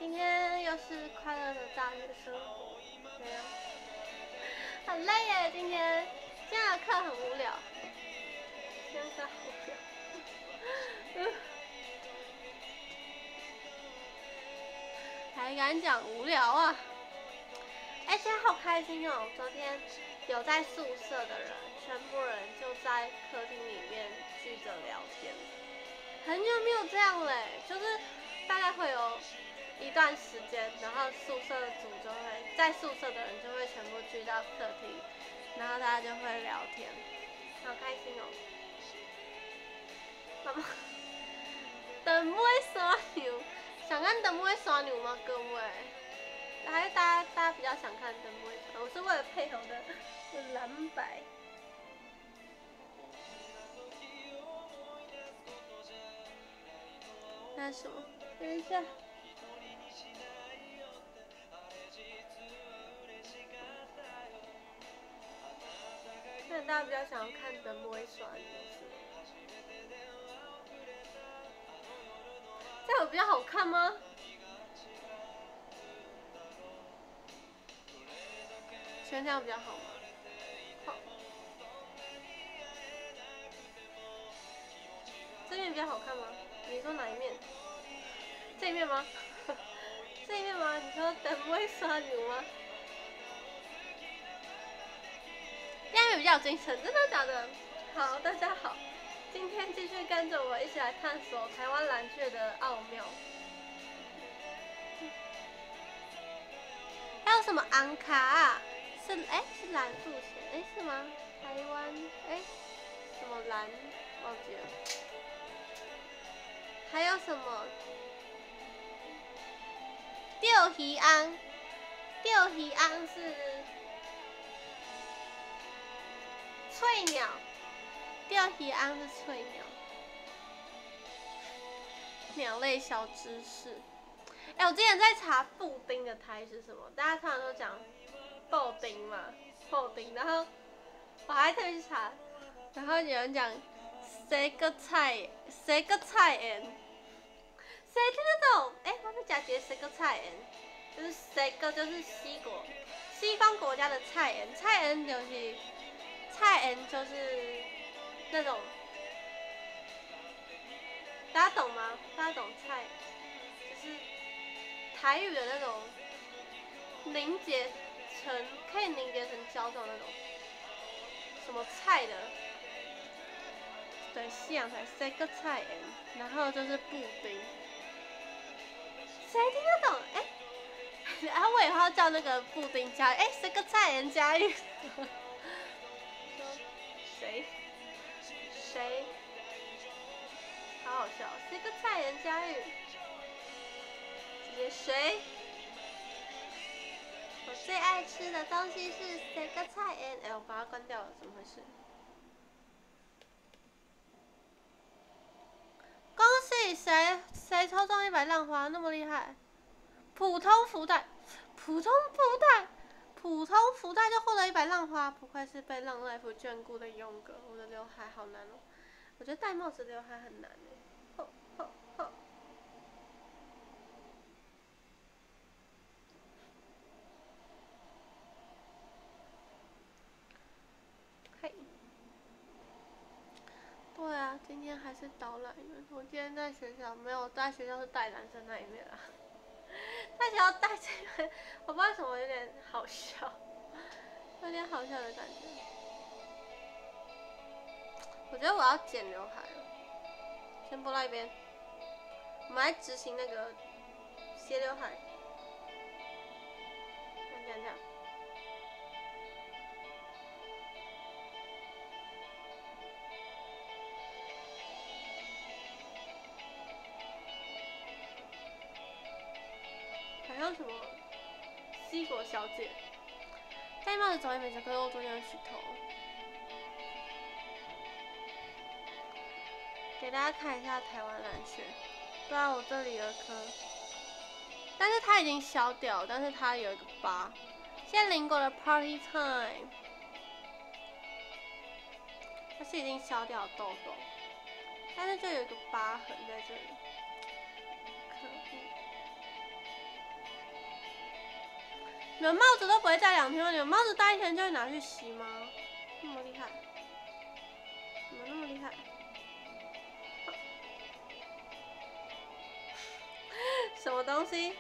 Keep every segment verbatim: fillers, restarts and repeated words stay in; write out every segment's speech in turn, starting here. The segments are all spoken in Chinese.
今天又是快乐的大学生活，没有，很累耶。今天今天的课很无聊，今天课好无聊，还敢讲无聊啊？哎、欸，今天好开心哦！昨天有在宿舍的人，全部人就在客厅里面聚着聊天，很久没有这样嘞，就是大概会有一段时间，然后宿舍组就会在宿舍的人就会全部聚到客厅，然后大家就会聊天，好开心哦！妈妈，等不会刷牛，想看等不会刷牛吗？各位？还是大家大家比较想看灯不会刷？我是为了配合我的蓝白。那什么？等一下。那大家比较想要看灯不会刷牛是吗？这样有比较好看吗？全这样比较好吗？好。这面比较好看吗？你说哪一面？这一面吗？这一面吗？你说灯不会刷牛吗？这样比较有精神，真的假的？好，大家好，今天继续跟着我一起来探索台湾蓝雀的奥妙。还有什么安卡啊？是哎、欸、是蓝富贤哎是吗？台湾哎、欸、什么蓝忘记了？还有什么？钓鱼安，钓鱼安是翠鸟，钓鱼安是翠鸟。鸟类小知识。哎、欸，我之前在查布丁的台是什么，大家通常都讲布丁嘛，布丁，然后我还特别去查，然后有人讲谁个菜，谁个菜end，谁听得懂？哎、欸，我们讲解谁个菜end，就是谁个就是西国，西方国家的菜end，菜end就是菜end就是那种，大家懂吗？大家懂菜，就是。台语的那种凝结成可以凝结成胶状那种什么菜的，对，西洋菜 say 个菜 and 然后就是布丁，谁听得懂？哎、欸，然后我以后要叫那个布丁加哎 say 个菜 and 加语，谁谁，好好笑 say 个菜 and 加语。谁？我最爱吃的东西是这个菜 ，and 哎，我把它关掉了，怎么回事？恭喜谁谁抽中一百浪花，那么厉害！普通福袋，普通福袋，普通福袋就获得一百浪花，不愧是被浪 life 眷顾的勇哥。我的刘海好难哦，我觉得戴帽子刘海很难哎。吼吼吼！嘿。对啊，今天还是导览员。我今天在学校没有在学校是带男生那一面啊，在学校带这边，我不知道为什么有点好笑，有点好笑的感觉。我觉得我要剪刘海了，先拨到一边。我们来执行那个斜刘海，这样这样。好像什么西国小姐，戴帽子走一美小哥又中间洗头。给大家看一下台湾蓝雀，对啊，我这里有一颗，但是它已经消掉，但是它有一个疤。现在邻国的 Party Time， 它是已经消掉痘痘，但是就有一个疤痕在这里，可恶。 你们帽子都不会戴两天吗？你们帽子戴一天就会拿去洗吗？那么厉害？怎么那么厉害？什么东西？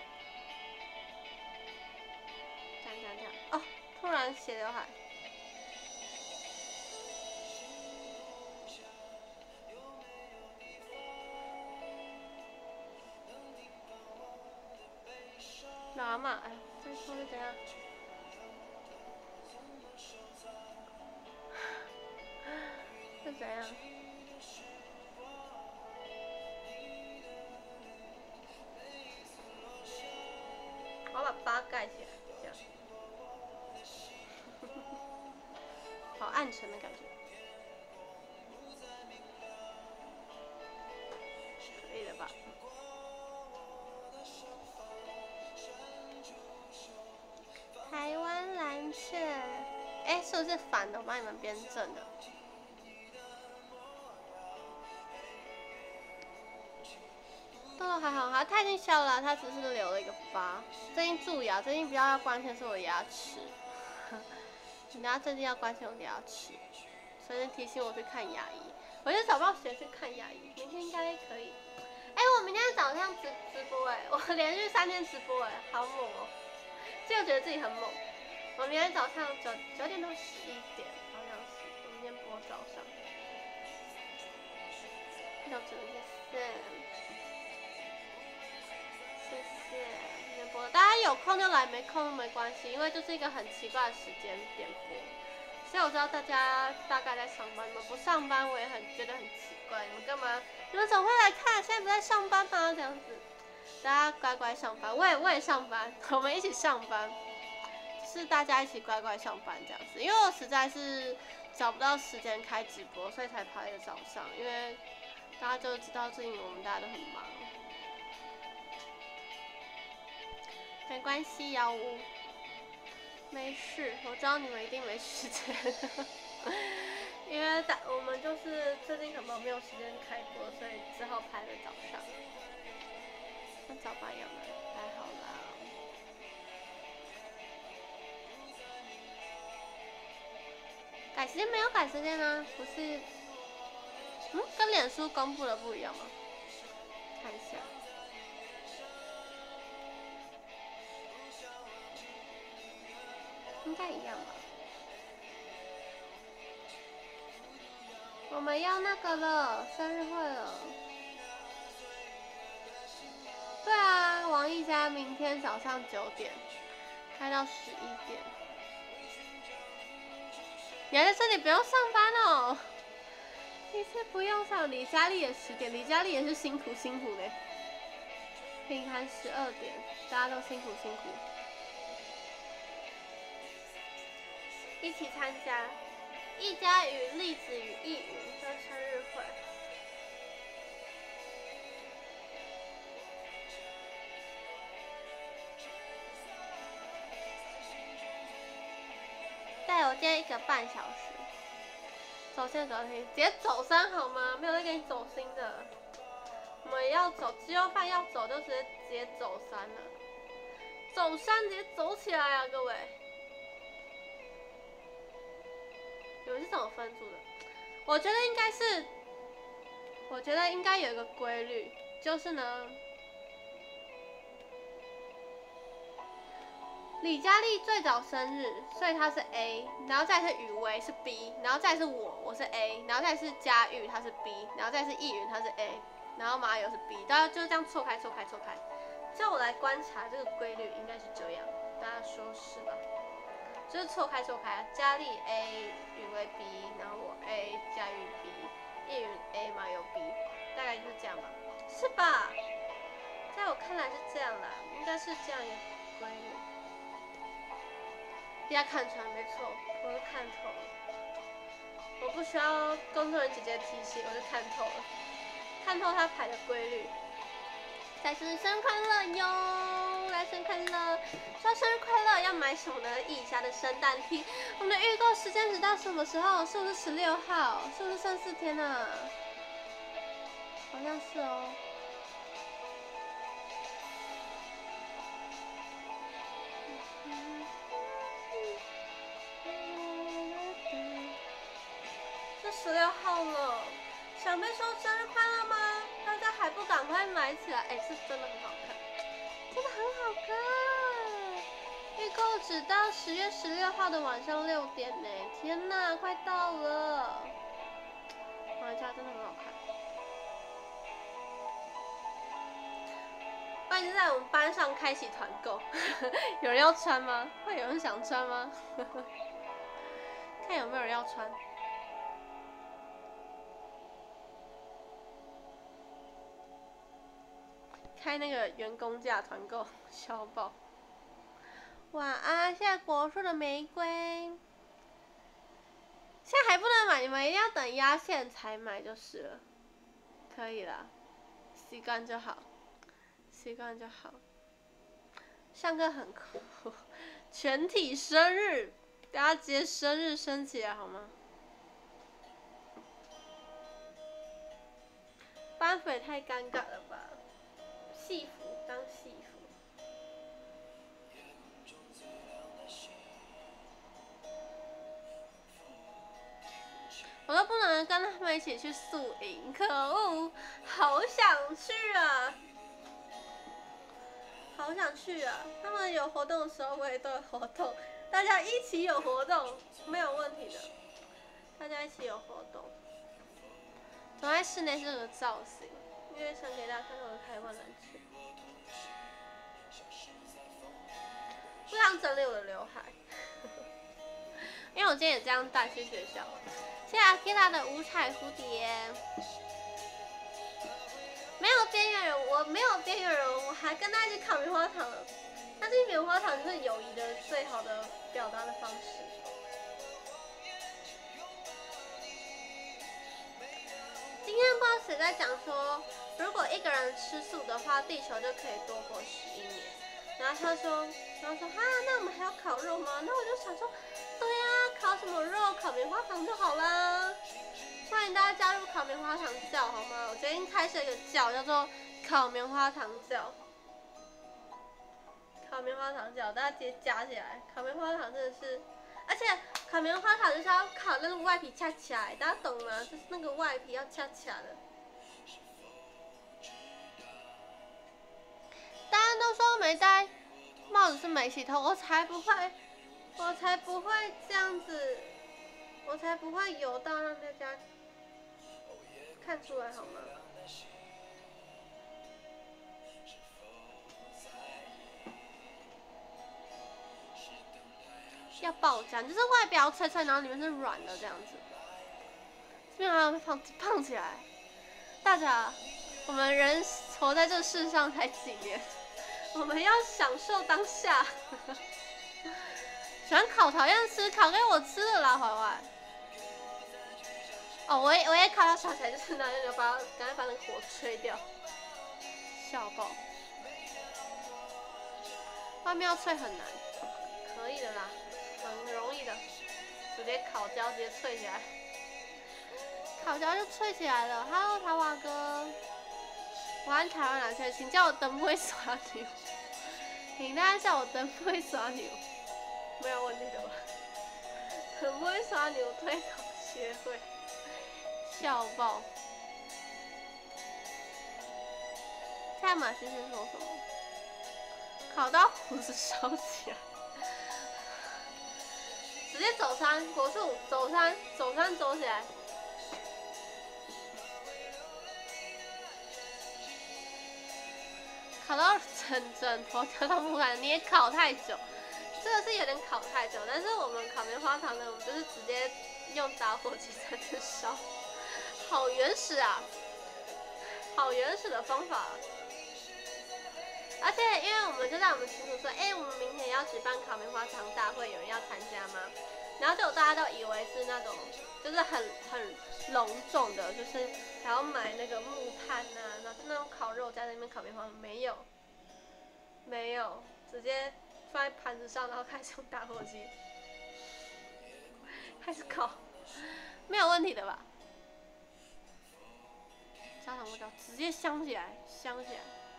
讲讲讲哦！突然斜刘海。老阿妈，哎，这说是怎样？是怎样？我要把疤盖起来，这样。好暗沉的感觉。可以了吧？台湾蓝雀，哎，是不是反的？我帮你们编正的。痘痘还好，它它已经消了，它只是留了一个疤。最近蛀牙，最近比较要关心是我的牙齿。你大家最近要关心我的牙齿，所以提醒我去看牙医。我就找不到时间去看牙医，明天应该可以。哎，我明天早上直直播哎，我连续三天直播哎，好猛哦！这个觉得自己很猛。我明天早上九九点到十一点，好像是。我明天播早上。要真的谢谢，谢谢明天播。大家有空就来，没空没关系，因为就是一个很奇怪的时间点播。所以我知道大家大概在上班，你们不上班我也很觉得很奇怪，你们干嘛？你们总会来看，现在不在上班吗？这样子，大家乖乖上班，我也我也上班，我们一起上班，就是大家一起乖乖上班这样子。因为我实在是找不到时间开直播，所以才排了早上，因为大家就知道最近我们大家都很忙。没关系，幺五。没事，我知道你们一定没时间，因为大我们就是最近很忙，没有时间开播，所以只好排了早上。像早八一样的，还好啦。改时间没有改时间啊，不是，嗯，跟脸书公布的不一样吗？看一下。应该一样吧。我们要那个了，生日会了。对啊，王一家明天早上九点开到十一点。你还在这里不用上班哦？你是不用上，李佳丽也十点，李佳丽也是辛苦辛苦的。平涵十二点，大家都辛苦辛苦。一起参加一家与栗子与易云的生日会。对，我今天一个半小时。走线走心，直接走山好吗？没有在给你走心的。我们要走鸡肉饭要走就直接直接走山了。走山直接走起来啊，各位！你们是怎么分组的？我觉得应该是，我觉得应该有一个规律，就是呢，李佳丽最早生日，所以她是 A， 然后再是雨薇是 B， 然后再是我，我是 A， 然后再是佳玉她是 B， 然后再是易云她是 A， 然后马友是 B， 大家就这样错开错开错开。叫我来观察这个规律，应该是这样，大家说是吧？就是错开错开，佳丽 A， 雨薇 B， 然后我 A， 佳玉 B， 易云 A， 马友 B， 大概就是这样吧，是吧？在我看来是这样啦，应该是这样一个规律。大家看穿，没错，我都看透了。我不需要工作人员姐姐提醒，我就看透了，看透他排的规律。再次生日快乐哟！来生日快乐！说生日快乐要买什么呢？意霞的圣诞 T， 我们的预购时间直到什么时候？是不是十六号？是不是剩四天啊？好像是哦。 十六号了，想被说生日快乐吗？大家还不赶快买起来？哎，是真的很好看，真的很好看。预购只到十月十六号的晚上六点呢，天哪，快到了！买一下，真的很好看。欢迎在我们班上开启团购，有人要穿吗？会有人想穿吗？看有没有人要穿。开那个员工价团购，小爆。晚安，现在果树的玫瑰，现在还不能买，你们一定要等压线才买就是了。可以啦，习惯就好，习惯就好。上课很酷，全体生日，大家直接生日升起来好吗？班服也太尴尬了吧！戏服当戏服，我都不能跟他们一起去宿营，可恶！好想去啊，好想去啊！他们有活动的时候，我也都有活动，大家一起有活动没有问题的，大家一起有活动。总在室内是这个造型，因为想给大家看看我的台湾篮球。不想整理我的刘海，因为我今天也这样带去学校。谢谢阿 Kira 的五彩蝴蝶。没有边缘人，我没有边缘人，我还跟大家一起烤棉花糖了。但是棉花糖就是友谊的最好的表达的方式。今天不知道谁在讲说，如果一个人吃素的话，地球就可以多活十一年。然后他说，然后说哈，那我们还要烤肉吗？那我就想说，对呀、啊，烤什么肉？烤棉花糖就好啦。欢迎大家加入烤棉花糖教好吗？我最近开设一个教，叫做烤棉花糖教。烤棉花糖教，大家直接加起来。烤棉花糖真的是，而且烤棉花糖就是要烤那个外皮恰恰，大家懂吗？就是那个外皮要恰恰的。大家都说没戴帽子是没洗头，我才不会，我才不会这样子，我才不会游到让大家看出来好吗？要爆浆，就是外表脆脆，然后里面是软的这样子。这边还要胖胖起来。大家，我们人活在这世上才几年？我们要享受当下。喜欢烤讨厌吃，烤给我吃了啦，坏坏。哦，我也我也烤到烧起来，就是拿那个把赶快把那个火吹掉，笑爆。外面要脆很难，可以的啦，很容易的，直接烤焦直接脆起来，烤焦就脆起来了。Hello， 桃华哥。我按台湾篮球，请叫我灯不会耍牛，请大家叫我灯不会耍牛，没有问题的吧？很不会耍牛推广协会，笑爆！蔡马先生说什么？烤到胡子烧起来，直接走山，果树走山，走山走起来。烤到整整头掉到木杆，你也烤太久，这个是有点烤太久。但是我们烤棉花糖呢，我们就是直接用打火机在这烧，好原始啊，好原始的方法。而且因为我们就在我们群组说，哎、欸，我们明天要举办烤棉花糖大会，有人要参加吗？然后就大家都以为是那种，就是很很隆重的，就是还要买那个木炭呐、啊，然后那种烤肉在那边烤棉花糖，没有，没有，直接放在盘子上，然后开始用打火机开始烤，没有问题的吧？焦糖味道直接香起来，香起来。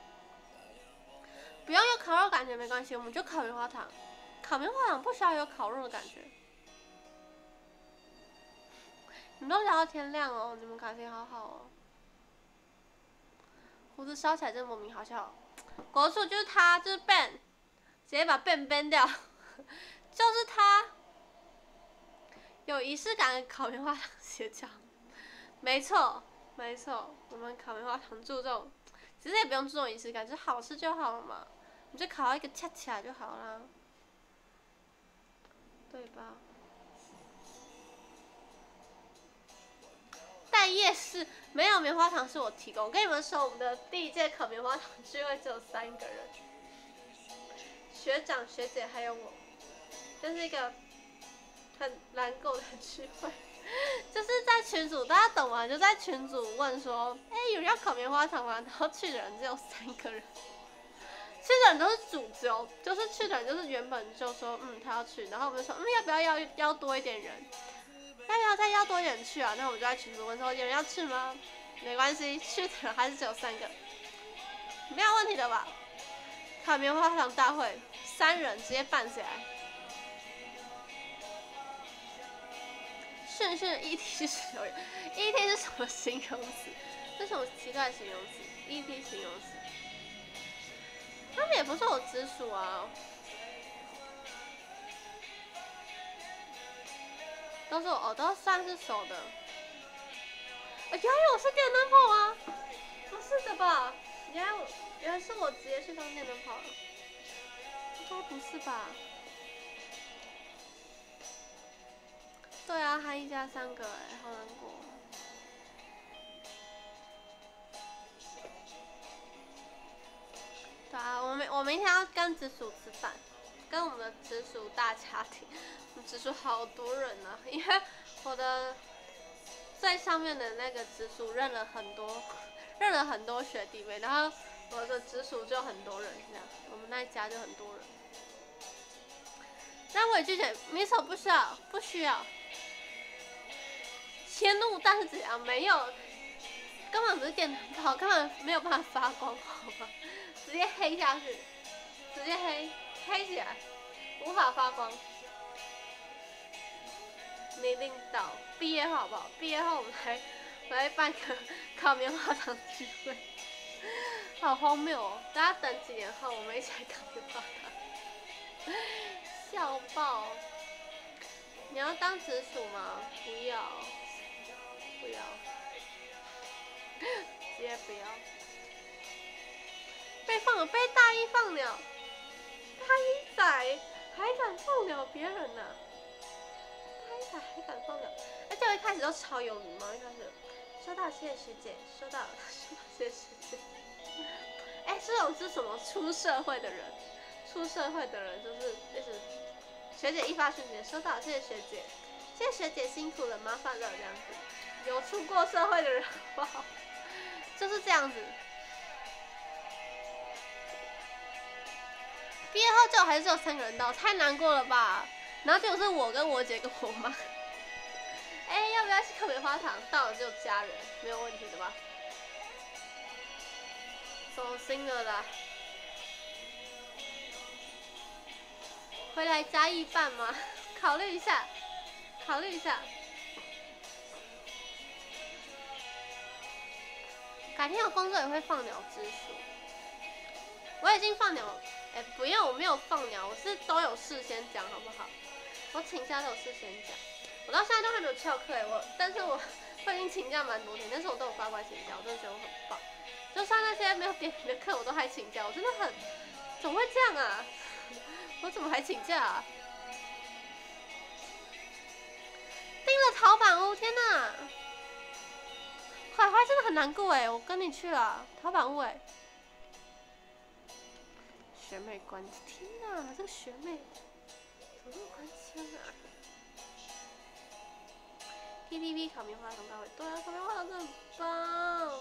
不用有烤肉感觉没关系，我们就烤棉花糖。烤棉花糖不需要有烤肉的感觉。 你们都聊到天亮哦，你们感情好好哦。胡子烧起来真莫名好笑。国术就是他，就是 Ben， 直接把 Ben ban 掉，就是他。有仪式感的烤棉花糖邪教，没错，没错，我们烤棉花糖注重，其实也不用注重仪式感，就是好吃就好了嘛，你就烤到一个恰恰就好啦，对吧？在夜市没有棉花糖是我提供，我跟你们说，我们的第一届烤棉花糖聚会只有三个人，学长、学姐还有我，这是一个很难过的聚会。就是在群组，大家懂吗？就在群组问说，哎、欸，有人要烤棉花糖吗？然后去的人只有三个人，去的人都是主揪，就是去的人就是原本就说，嗯，他要去，然后我们就说，嗯，要不要要要多一点人？要不要再要多一点去啊？那我们就在群组问说，有人要去吗？没关系，去的人还是只有三个，没有问题的吧？烤棉花糖大会，三人直接办起来。顺顺 E T 是什么 ？E T 是什么形容词？这是什么奇怪的形容词 ？E T 形容词？他们也不是我直属啊，都是我哦，都算是熟的。啊，原来我是电灯泡吗？不是的吧？原来我原来是我直接去当电灯泡了，应该不是吧？对啊，还一家三个哎，好难过。对啊，我明我明天要跟直属吃饭，跟我们的直属大家庭，我们直属好多人啊，因为我的最上面的那个直属认了很多，认了很多学弟妹，然后我的直属就很多人这样，我们那一家就很多人。但我也拒绝，米手不需要，不需要。迁怒，但是怎样？没有，根本不是电灯泡，根本没有办法发光，好吗？直接黑下去，直接黑，黑起来，无法发光。你领导毕业后好不好？毕业后我们来，我来办个烤棉花糖聚会，好荒谬哦！大家等几年后，我们一起来烤棉花糖，笑爆！你要当直属吗？不要，不要，直接不要。被放了，被大一放鸟，大一仔还敢放鸟别人呢、啊？大一仔还敢放鸟？而且我一开始都超有礼貌，一开始收到谢谢学姐，收到收到谢谢学姐。哎、欸，这种是什么？出社会的人，出社会的人就是就是学姐一发讯息，收到谢谢学姐，谢谢学姐辛苦了，麻烦了这样子。有出过社会的人好不好？就是这样子。毕业后就还是只有三个人到，太难过了吧？然后就是我跟我姐跟我妈。哎、欸，要不要去烤棉花糖？到了只有家人，没有问题的吧？走心了啦。回来嘉义办吗？考虑一下，考虑一下。改天有工作也会放鸟直属。我已经放鸟。哎、欸，不用，我没有放鸟，我是都有事先讲，好不好？我请假都有事先讲，我到现在都还没有翘课哎，我，但是我我已经请假蛮多天，但是我都有乖乖请假，我真的觉得我很棒。就算那些没有点名的课，我都还请假，我真的很，怎么会这样啊？我怎么还请假啊？订了陶板屋，天哪！怀怀真的很难过哎，我跟你去了陶板屋哎。学妹关，天哪，这个学妹怎么那么关枪啊 ？T P P 烤棉花糖大会，对啊，烤棉花糖真的很棒，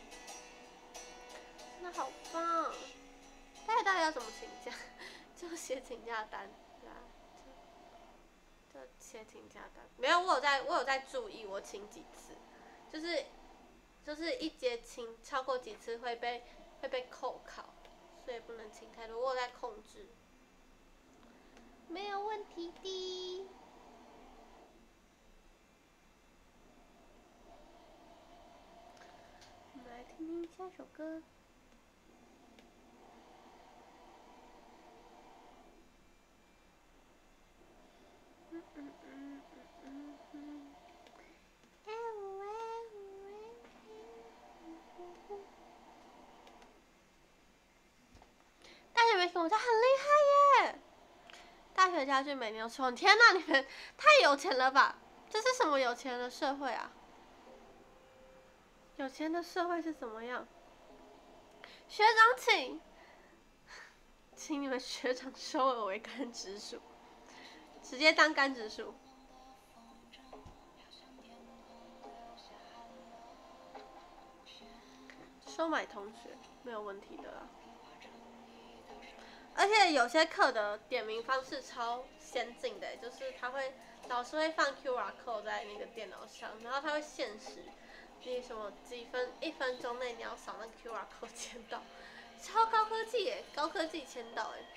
真的好棒。大家到底要怎么请假？就写请假单，对啊，就就写请假单。没有，我有在，我有在注意我请几次，就是就是一节请超过几次会被会被扣考。所以不能请太多，我有在控制，没有问题的。 听听下首歌。嗯嗯嗯嗯嗯嗯。大学没听过，他很厉害耶！大学家具每年都抽，天哪，你们太有钱了吧？这是什么有钱的社会啊？有钱的社会是怎么样？学长请，请你们学长收我为干直属，直接当干直属。收买同学没有问题的啦。而且有些课的点名方式超先进的，就是他会老师会放 Q R code 在那个电脑上，然后他会限时，你什么几分一分钟内你要扫那个 Q R code 签到，超高科技耶，高科技签到哎。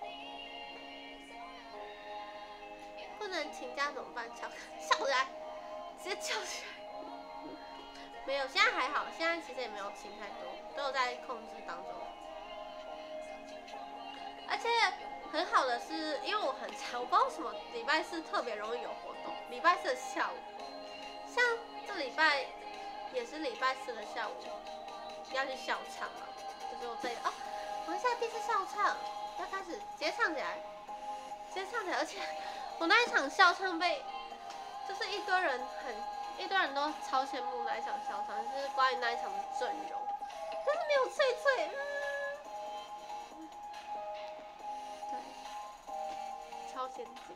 不能请假怎么办？翘翘起来，直接翘起来。没有，现在还好，现在其实也没有请太多，都有在控制当中。而且很好的是，因为我很常，我不知道为什么礼拜四特别容易有活动。礼拜四的下午，像这礼拜也是礼拜四的下午，要去校唱嘛，就是我这里哦，我现在第一次校唱，要开始直接唱起来，直接唱起来，而且我那一场校唱被，就是一堆人很，一堆人都超羡慕那一场校唱，就是关于那一场的阵容，但是没有翠翠，嗯。超先进，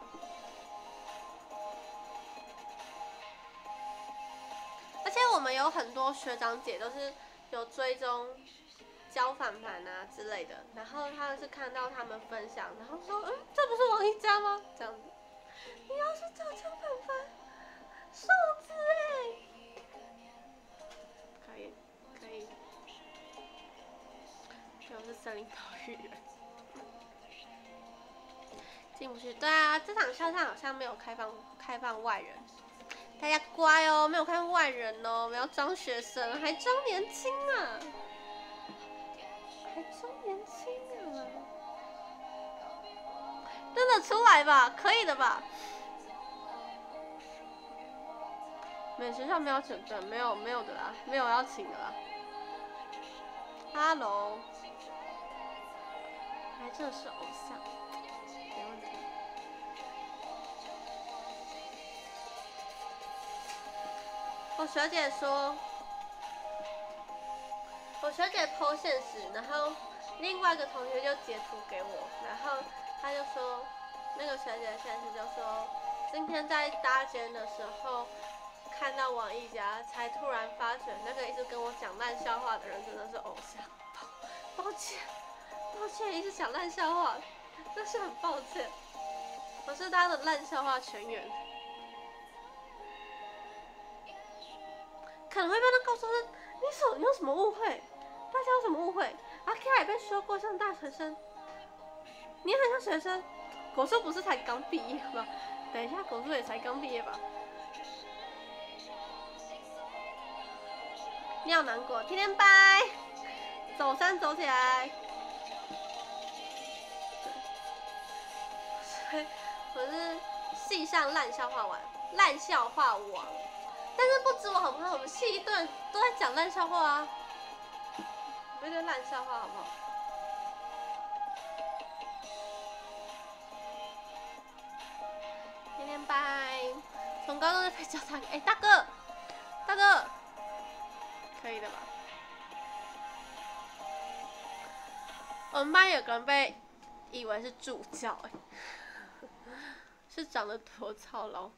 而且我们有很多学长姐都是有追踪交反盘啊之类的，然后他们是看到他们分享，然后说，嗯，这不是王一佳吗？这样子，你要是找交反盘，瘦子哎，可以可以，我是森林保育员。进不去，对啊，这场校唱好像没有开放开放外人，大家乖哦，没有开放外人哦，我们要装学生，还装年轻啊，还装年轻啊，认得出来吧？可以的吧？每学校没有请的，没有没有的啦，没有要请的啦。Hello， 还真的是偶像，没问题。我学姐说，我学姐 po 现实，然后另外一个同学就截图给我，然后他就说，那个学姐现实就说，今天在搭肩的时候看到王一佳，才突然发觉那个一直跟我讲烂笑话的人真的是偶像。抱歉，抱歉，一直讲烂笑话，真是很抱歉，我是他的烂笑话全员。可能会被他告诉他，你手你有什么误会？大家有什么误会？阿 K 也被说过像大学生，你很像学生。果树不是才刚毕业吗？等一下，果树也才刚毕业吧？你好难过，天天拜，走山走起来。我是系上烂笑话王，烂笑话王。但是不止我好不好？我们系一堆人都在讲烂笑话啊，一堆烂笑话好不好？天天拜，从高中就被叫他，哎、欸，大哥，大哥，可以的吧？我们班有个人被以为是助教、欸，哎，是长得多操劳。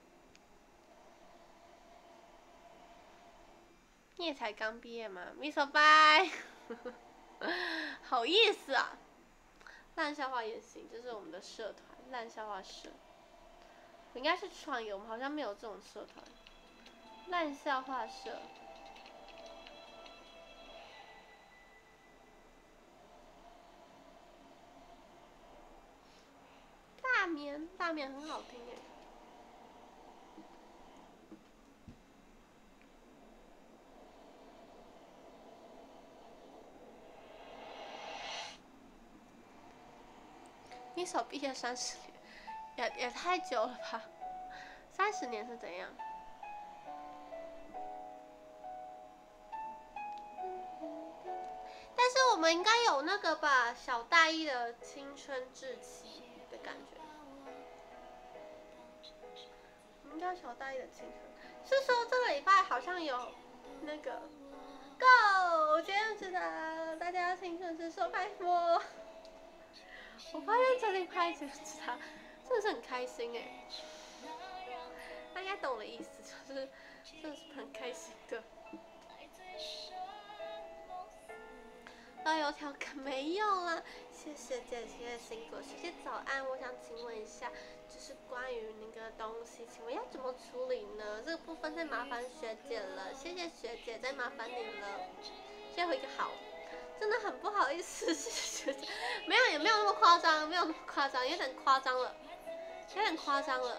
你也才刚毕业吗 ？Miss 拜，好意思啊！烂笑话也行，这是我们的社团，烂笑话社。我应该是创业，我们好像没有这种社团。烂笑话社。大眠，大眠很好听哎。 一手毕业三十年，也也太久了吧？三十年是怎样？但是我们应该有那个吧，小大一的青春稚气的感觉。应该小大一的青春，是说这个礼拜好像有那个 Go， 今天知道大家青春是手拍播。我发现这里拍这个吉他真的是很开心哎，他应该懂我的意思，就是真的是很开心的。那油条可没有啦，谢谢姐姐的辛苦，谢谢早安。我想请问一下，就是关于那个东西，请问要怎么处理呢？这个部分再麻烦学姐了，谢谢学姐，再麻烦你了。最后一个好，真的很不好意思，谢谢学姐。没有也没有那么夸张，没有那么夸张，有点夸张了，有点夸张了。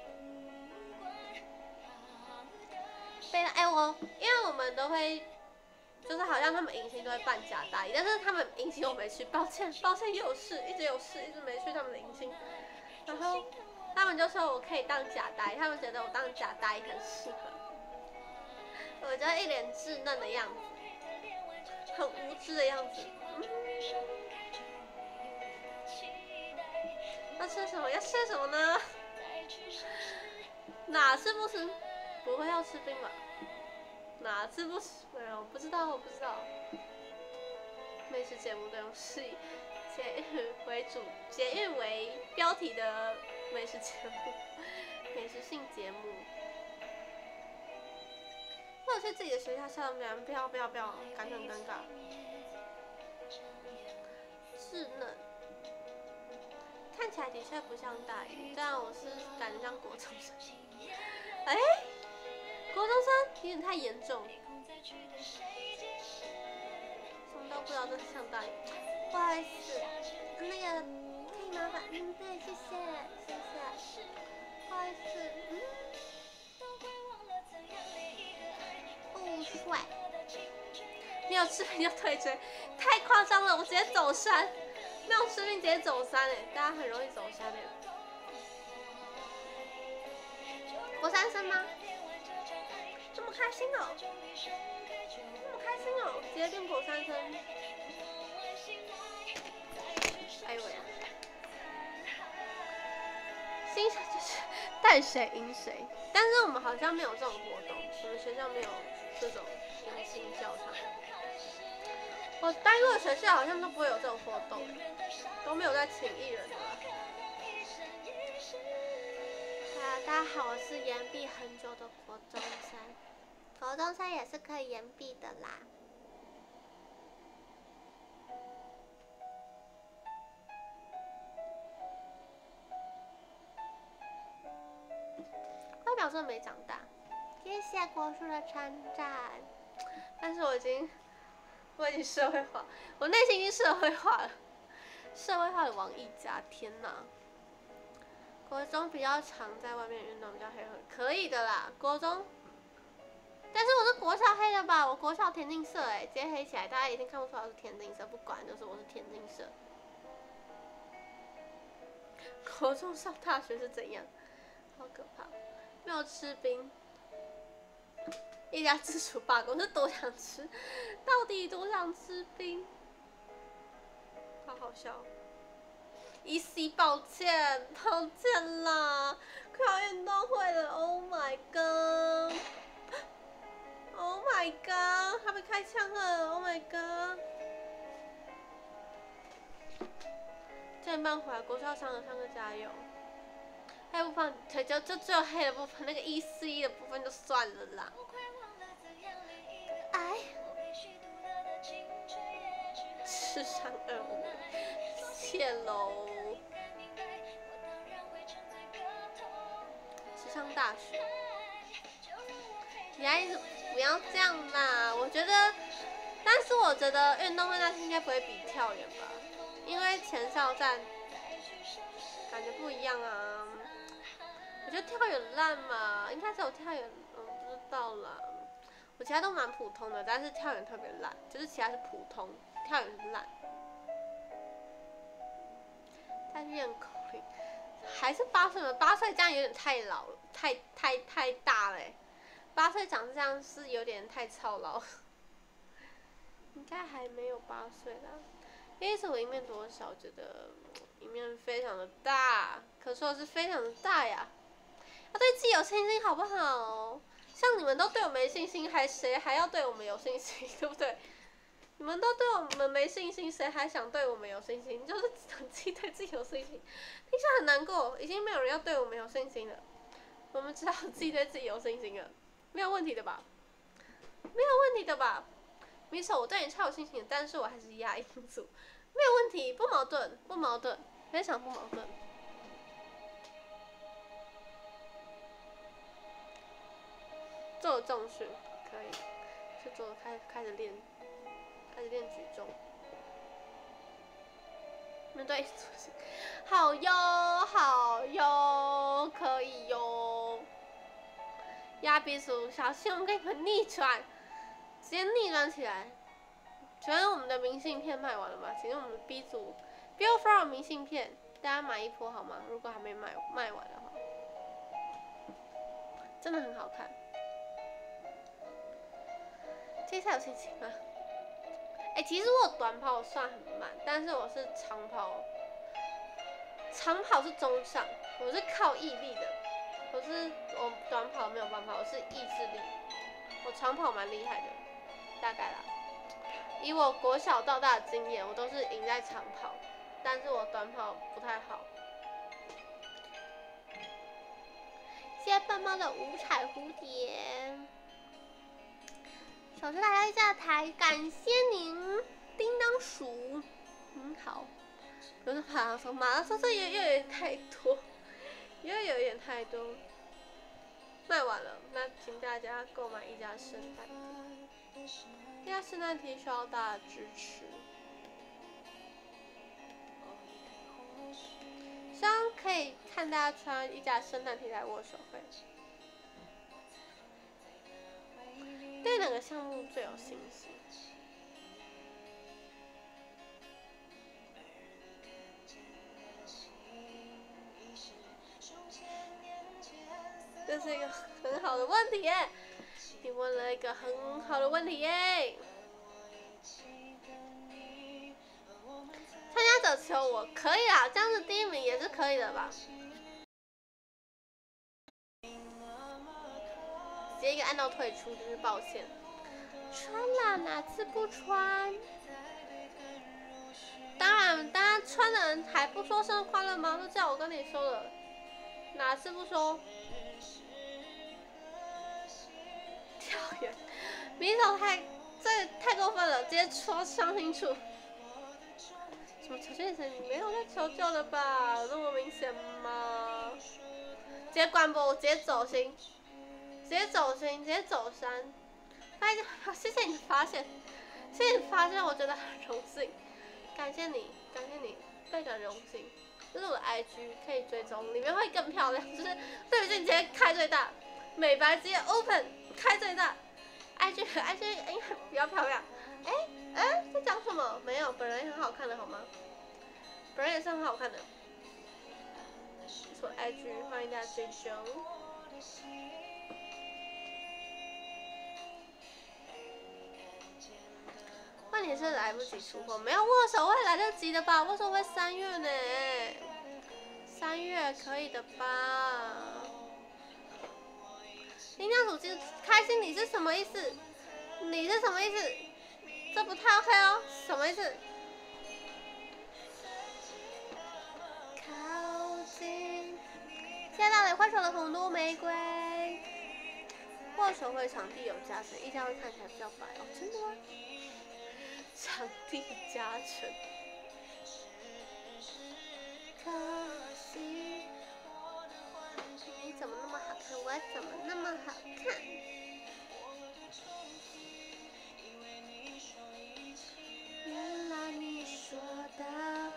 对了，哎我，因为我们都会。就是好像他们迎新都会办假大一，但是他们迎新我没去，抱歉，抱歉有事，一直有事，一直没去他们的迎新。然后他们就说我可以当假大一，他们觉得我当假大一很适合。我就一脸稚嫩的样子，很无知的样子。嗯、要吃什么？要吃什么呢？哪次不吃？不会要吃冰吧？哪次不吃？没有，不知道，我不知道。美食节目都用是以节日为主，节日为标题的美食节目，美食性节目。或者去自己的学校笑别人，不要不要不要，感觉很尴尬。稚嫩，看起来的确不像大一，但我是感觉像国中生。哎、欸。国中生有点太严重，什么都不知道，真的像大一。不好意思，那个可以麻烦，嗯，对，谢谢，谢谢。不好意思，嗯。不帅，没有视频就退追，太夸张了，我直接走山，没有视频直接走山哎，大家很容易走山哎。国三生吗？这么开心哦，这么开心哦，直接变国三生。哎呦呀！欣赏就是带谁赢谁，但是我们好像没有这种活动，我们学校没有这种迎新教堂。我待过的学校好像都不会有这种活动，都没有在请艺人的。啊，大家好，我是延毕很久的国中生。国中生也是可以延毕的啦。外表真的没长大，谢谢国树的称赞。但是我已经，我已经社会化，我内心已经社会化了，社会化的王一家，天哪！国中比较常在外面运动，比较黑很可以的啦，国中。但是我是国小黑的吧？我国小田径社哎、欸，直接黑起来，大家一定看不出来我是田径社，不管就是我是田径社。国中上大学是怎样？好可怕！没有吃冰，一家自主罢工是多想吃，到底多想吃冰？好好笑。E C 抱歉，抱歉啦，快要运动会了 ，Oh my god！Oh my god！ 他被开枪了 ！Oh my god！ 九点半回来，国校上了上课加油。黑部分，就就只有黑的部分，那个 E C 的部分就算了啦。哎，智商二五，谢喽。时尚大学。你还一直不要这样啦！我觉得，但是我觉得运动会那天应该不会比跳远吧，因为前哨站感觉不一样啊。我觉得跳远烂嘛，应该只有跳远，嗯，不知道啦。我其他都蛮普通的，但是跳远特别烂，就是其他是普通，跳远是烂。但是限口令，还是八岁吗？八岁这样有点太老了，太太太大了、欸。八岁长这样是有点太操劳。应该还没有八岁啦。因此我一面多少觉得一面非常的大，可说是非常的大呀。要对自己有信心好不好？像你们都对我没信心，还谁还要对我们有信心，对不对？你们都对我们没信心，谁还想对我们有信心？就是自己对自己有信心，听起来很难过。已经没有人要对我们有信心了，我们只好自己对自己有信心了，没有问题的吧？没有问题的吧？米手，我对你超有信心的，但是我还是压抑因素，没有问题，不矛盾，不矛盾，非常不矛盾。做重训可以，去做开开始练，开始练举重。面对好哟，好哟，可以哟。压鼻鼠，小心我们给你们逆转，直接逆转起来。请问我们的明信片卖完了吗？请问我们的 B 组 Bill From 明信片，大家买一波好吗？如果还没卖卖完的话，真的很好看。这次有信心吗？哎、欸，其实我短跑算很慢，但是我是长跑，长跑是中上，我是靠毅力的。我是我短跑没有办法，我是意志力。我长跑蛮厉害的，大概啦。以我国小到大的经验，我都是赢在长跑，但是我短跑不太好。谢谢笨猫的五彩蝴蝶。手是大家一下台，感谢您，叮当鼠，嗯好。有的马拉松，马拉松这也有点太多，又有点太多。卖完了，那请大家购买一家圣诞题，一家圣诞题需要大家支持。希望可以看大家穿一家圣诞题来握手会。对哪个项目最有信心？这是一个很好的问题耶，你问了一个很好的问题耶。参加者求我可以啦，这样子第一名也是可以的吧？直接一个按到退出，真是抱歉。穿啦，哪次不穿？当然，大家穿的人还不说生日快乐吗？都叫我跟你说了，哪次不说？跳远，米手太这太过分了，直接说伤心处。什么求救眼神？你没有在求救了吧？那么明显吗？直接关播，直接走心，直接走心，直接走山。发现，谢谢你发现，谢谢你发现，我觉得很荣幸，感谢你，感谢你，倍感荣幸。这是我的 I G， 可以追踪，里面会更漂亮，就是对比镜直接开最大，美白直接 open 开最大 ，I G I G 应该比较漂亮。哎、欸、哎、欸，在讲什么？没有，本人也很好看的好吗？本人也是很好看的。说 I G 欢迎大家追踪。问题是来不及出货，没有握手会来得及的吧？握手会三月呢，三月可以的吧？音量主机开心你是什么意思？你是什么意思？这不太 OK 哦，什么意思？靠近，谢谢大磊挥手的红都玫瑰。握手会场地有加成，一家会看起来比较白哦，真的吗？场地加成，可惜你怎么那么好看，我怎么那么好看？原来你说的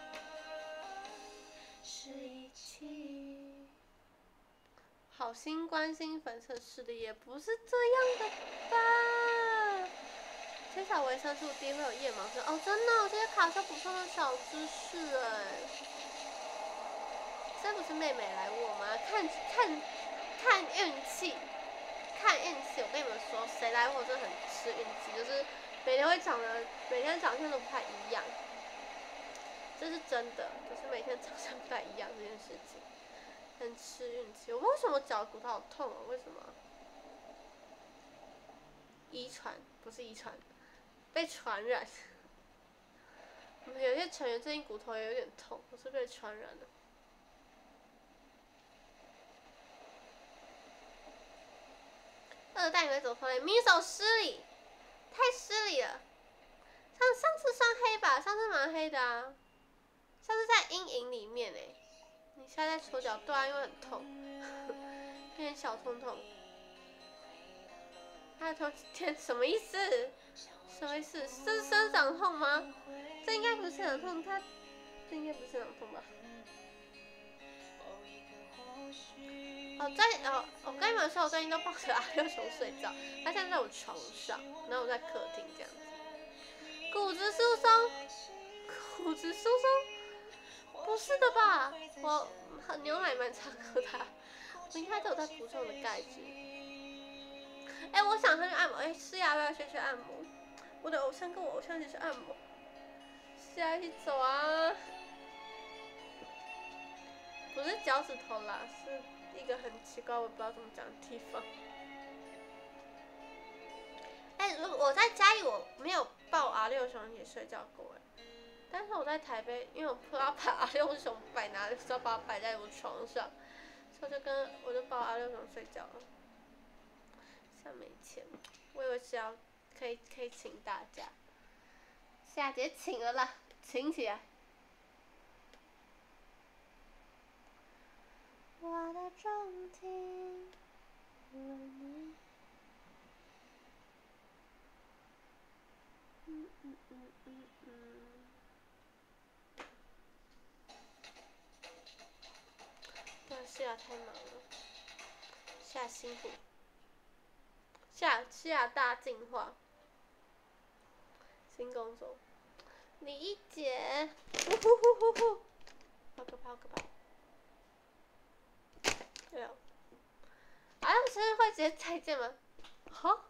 是一起。好心关心粉色势力也不是这样的吧？缺少维生素 D 会有夜盲症哦，真的、哦，这些卡是补充的小知识哎。 这不是妹妹来我吗？看看看运气，看运气。我跟你们说，谁来我真的很吃运气，就是每天会长得，每天长相都不太一样。这是真的，就是每天长相不太一样这件事情，很吃运气。我为什么脚骨头好痛啊？为什么？遗传不是遗传，被传染。我们有些成员最近骨头也有点痛，我是被传染的。二代没走风米手失礼，太失礼了。上上次算黑吧，上次蛮黑的啊。上次在阴影里面哎，你现在在搓脚，对啊，因为很痛，有点小痛痛。他头天什么意思？什么意思？这是生长痛吗？这应该不是生长痛，他这应该不是生长痛吧？哦，在哦，我跟你们说，我最近都抱着阿六熊睡觉，他现在在我床上，然后我在客厅这样子。骨质疏松，骨质疏松，不是的吧？我牛奶蛮常喝的，我应该都有在补充我的钙质。哎、欸，我想上去按摩，哎、欸，是要不要先去按摩？我的偶像跟我偶像一起去按摩，是要一起走啊！不是脚趾头啦，是一个很奇怪，我不知道怎么讲的地方。哎、欸，我在家里我没有抱阿六熊一起睡觉过哎，但是我在台北，因为我不知道把阿六熊摆哪里，只要把它摆在我床上，所以我就跟我就抱阿六熊睡觉了。现在没钱，我以为是要可以可以请大家，夏姐请了啦，请起来。我的中庭有你，嗯嗯嗯嗯嗯。对，夏太忙了，夏辛苦。夏夏大进化，新工作，李一姐，呼呼呼呼呼，好可怕，好可怕。对啊，啊，生日会直接再见吗？好。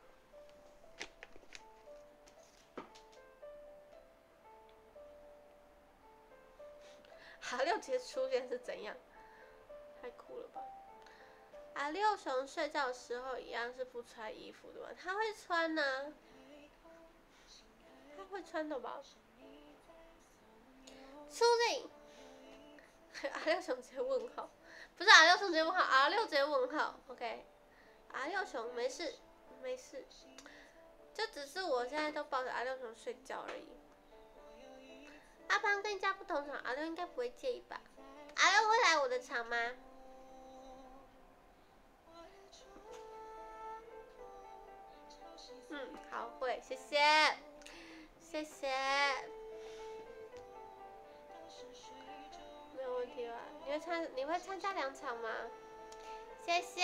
阿六直接出现是怎样？太酷了吧！阿六熊睡觉的时候一样是不穿衣服的吧？他会穿呢、啊，他会穿的吧？出镜，阿六熊直接问号，不是阿六熊直接问号，阿六直接问号 ，OK， 阿六熊没事没事，就只是我现在都抱着阿六熊睡觉而已。阿胖跟你家不同场，阿六应该不会介意吧？阿六会来我的场吗？嗯，好，会，谢谢，谢谢，没有问题吧？你会参你会参加两场吗？谢谢，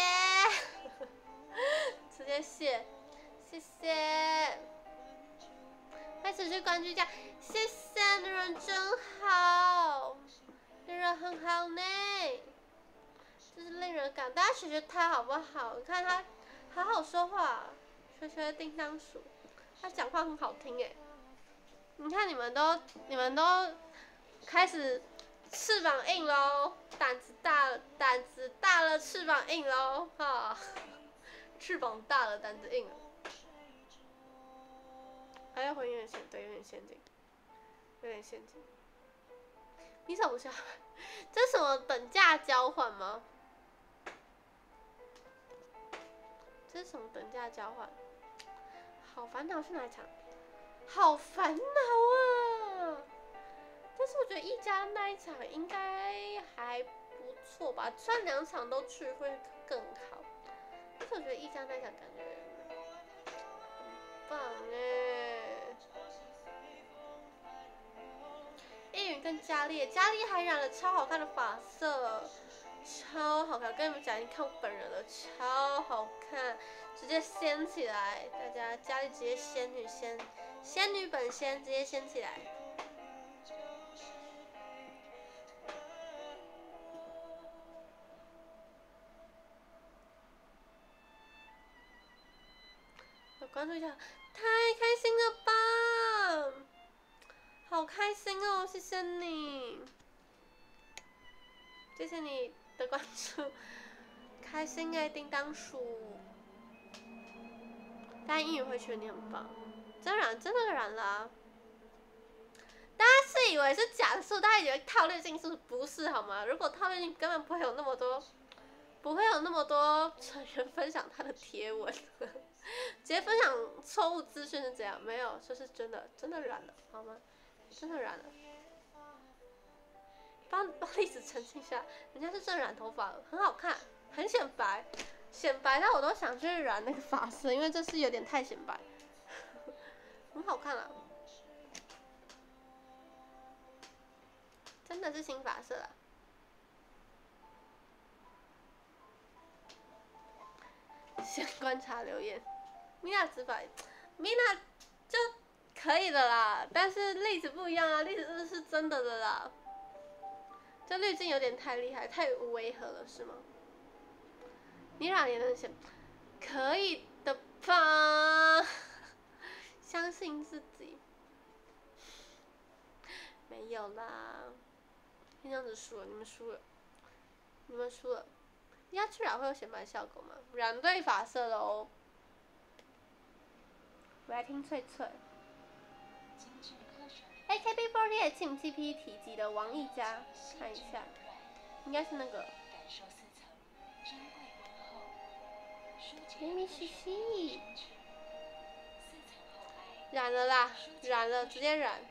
直接谢，谢谢，会持续关注一下，谢谢，你人真好，你人很好呢，就是令人感动。大家学学他好不好？你看他好好说话。学学叮当鼠，他讲话很好听哎。你看你们都你们都开始翅膀硬喽，胆子大了，胆子大了，翅膀硬喽，哈，翅膀大了，胆子硬了。还要回有点陷，对，有点陷阱，有点陷阱。你怎么下？这是什么等价交换吗？这是什么等价交换？好烦恼，去哪一场？好烦恼啊！但是我觉得一家那一场应该还不错吧，虽然两场都去会更好，但是我觉得一家那一场感觉很棒哎。叶云跟嘉莉，嘉莉还染了超好看的发色，超好看！跟你们讲，你看我本人了，超好看。直接掀起来，大家家里直接仙女仙，仙女本仙直接掀起来。 关注一下，太开心了吧！好开心哦，谢谢你，谢谢你的关注，开心哎，叮当鼠。大家英语会学你很棒，真染真的染了、啊。大家是以为是假数，大家以为套滤镜是不是好吗？如果套滤镜根本不会有那么多，不会有那么多成员分享他的贴文，直接分享错误资讯是这样，没有，这是真的，真的染了，好吗？真的染了。帮帮历史澄清一下，人家是真染头发了，很好看，很显白，显白到我都想去染那个发色，因为这是有点太显白，很好看啊。真的是新发色啊！先观察留言，米娜直白，米娜就可以了啦。但是例子不一样啊，例子是真的的啦。这滤镜有点太厉害，太违和了，是吗？你染也能显，可以的吧？相信自己。没有啦。这样子输了，你们输了，你们输了。要去染会有显白效果吗？染对发色了哦。我来听翠翠。A K B 四十八 Team T P 体积的王艺佳，看一下，应该是那个。咪咪西西。染了啦，染了，直接染。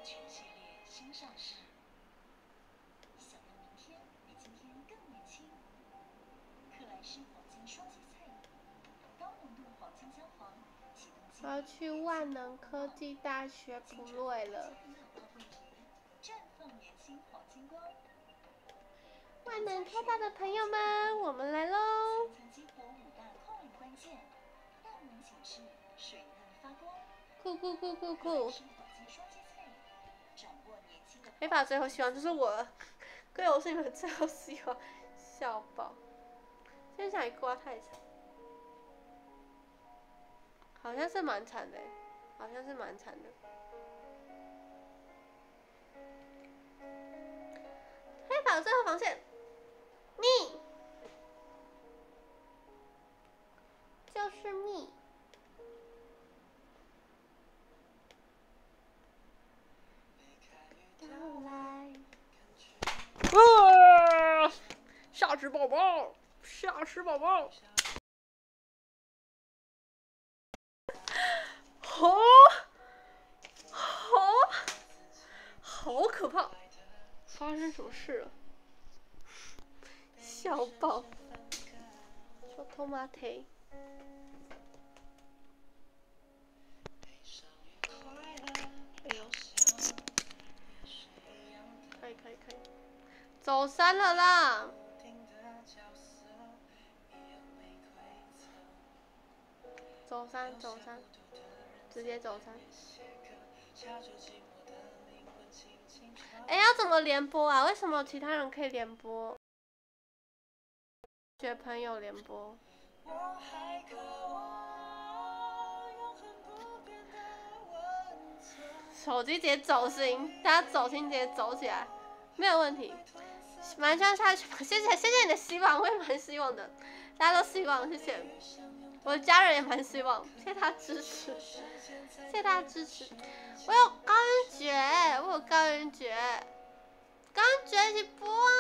我要去万能科技大学普瑞了。万能科大的朋友们，我们来喽！酷酷酷酷酷！黑发最后希望就是我了，各位我是你们最后希望，笑爆！现在想刮太长。好像是蛮惨的，好像是蛮惨的。黑发最后防线，你就是你。啊！下肢宝宝，下肢宝宝。好，好，好可怕！发生什么事了？笑爆！说 tomate。哎呦！可以可以可以，走山了啦！走山走山，直接走山。哎，要怎么连播啊？为什么其他人可以连播？学朋友连播。手机直接走心，大家走心直接走起来，没有问题。蛮希望下去，谢谢谢谢你的希望，我也蛮希望的，大家都希望，谢谢。我的家人也蛮希望，谢谢他支持，谢谢大家支持。我有高原绝，我有高原绝，高原绝一起播啊！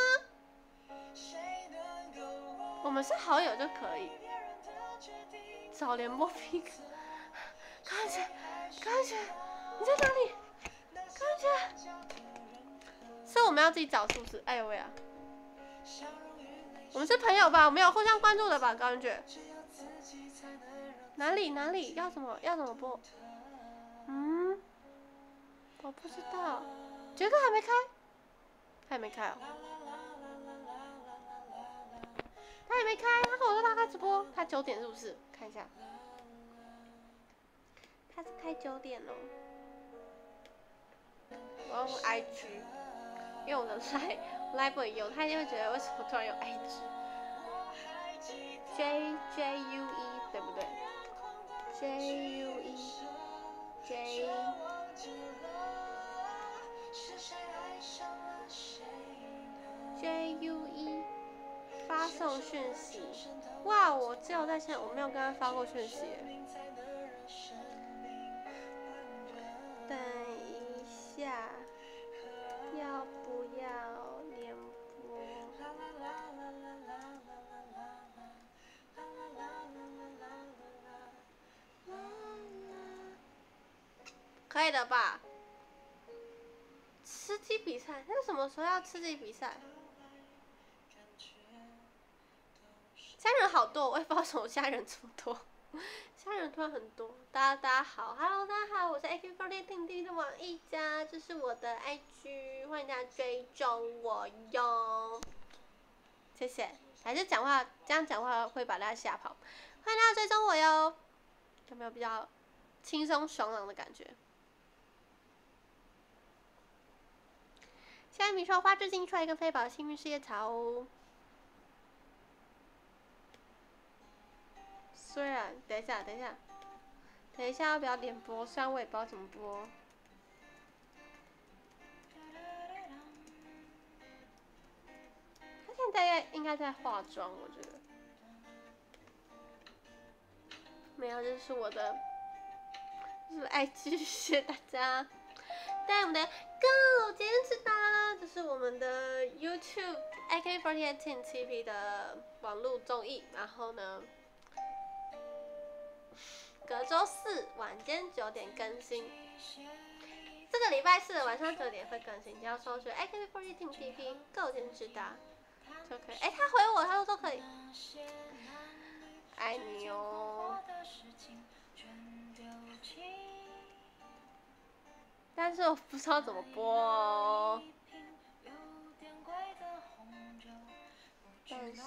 我们是好友就可以。找联播 pick， 高原绝，高原绝，你在哪里？高原绝，是我们要自己找是不是？哎呦喂啊！我们是朋友吧？我们有互相关注的吧？高原绝。哪里哪里要怎么要怎么播？嗯，我不知道，杰哥还没开，他还没开哦，他还没开，他跟我说他开直播，他九点是不是？看一下，他是开九点哦。我要用 I G， 因为我的 Line Line 不能用，他一定会觉得为什么突然用 I G。J J U E 对不对？ J U E J J U E 发送讯息。哇，我只有在线，我没有跟他发过讯息。等一下，要不要联播？可以的吧？吃鸡比赛，那什么时候要吃鸡比赛？虾人好多，我也不知道为什么虾人这么多，虾人突然很多。大家大家好 ，Hello， 大家好，我是 A K四十八 T T 的王一佳，这是我的 I G， 欢迎大家追踪我哟。谢谢。还是讲话这样讲话会把大家吓跑，欢迎大家追踪我哟。有没有比较轻松爽朗的感觉？现在米说花枝精出来一个飞宝幸运事业草哦。虽然，等一下，等一下，等一下要不要连播？虽然我也不知道怎么播。他现在应该在化妆，我觉得。没有，这是我的，这是 I G， 谢谢大家。带我们的 Go 坚持吧，这是我们的 YouTube A K 四十八 T V 的网络综艺，然后呢，隔周四晚间九点更新。这个礼拜四的晚上九点会更新，只要搜寻 A K 四十八 T V Go 坚持吧就可以。哎、欸，他回我，他说都可以。爱你哦。但是我不知道怎么播哦。但是，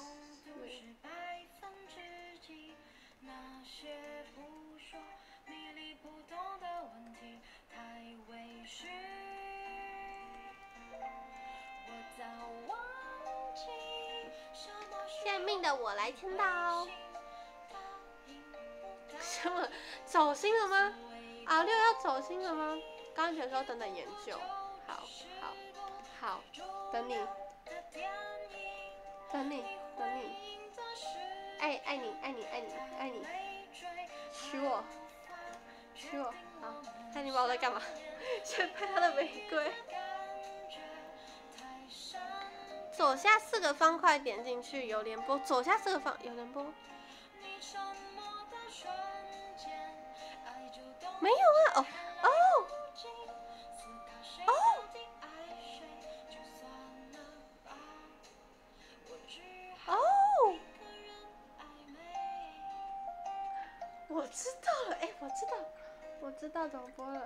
现命的我来签到。什么？走心了吗？啊，六要走心了吗？刚刚觉得说等等研究，好，好，好，等你，等你，等你，爱爱你，爱你，爱你，爱你，娶我，娶我，好，看你不知道我在干嘛，先拍他的玫瑰。左下四个方块点进去有联播，左下四个方有联播。没有啊，哦哦哦，哦，我知道了，哎，我知道，我知道怎么播了。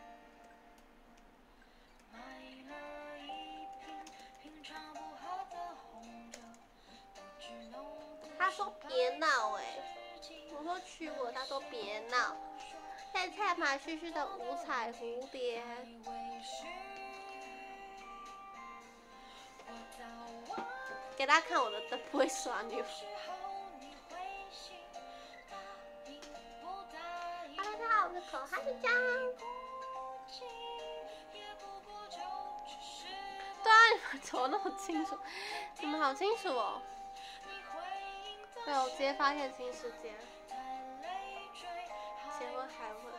他说别闹哎，我说娶我，他说别闹。在菜马须须的五彩蝴蝶。给大家看我的的不会耍女。Hello， 大家好，我是可哈是江。对啊，你们怎么那么清楚？你们好清楚哦。对，我直接发现新世界。结婚还问？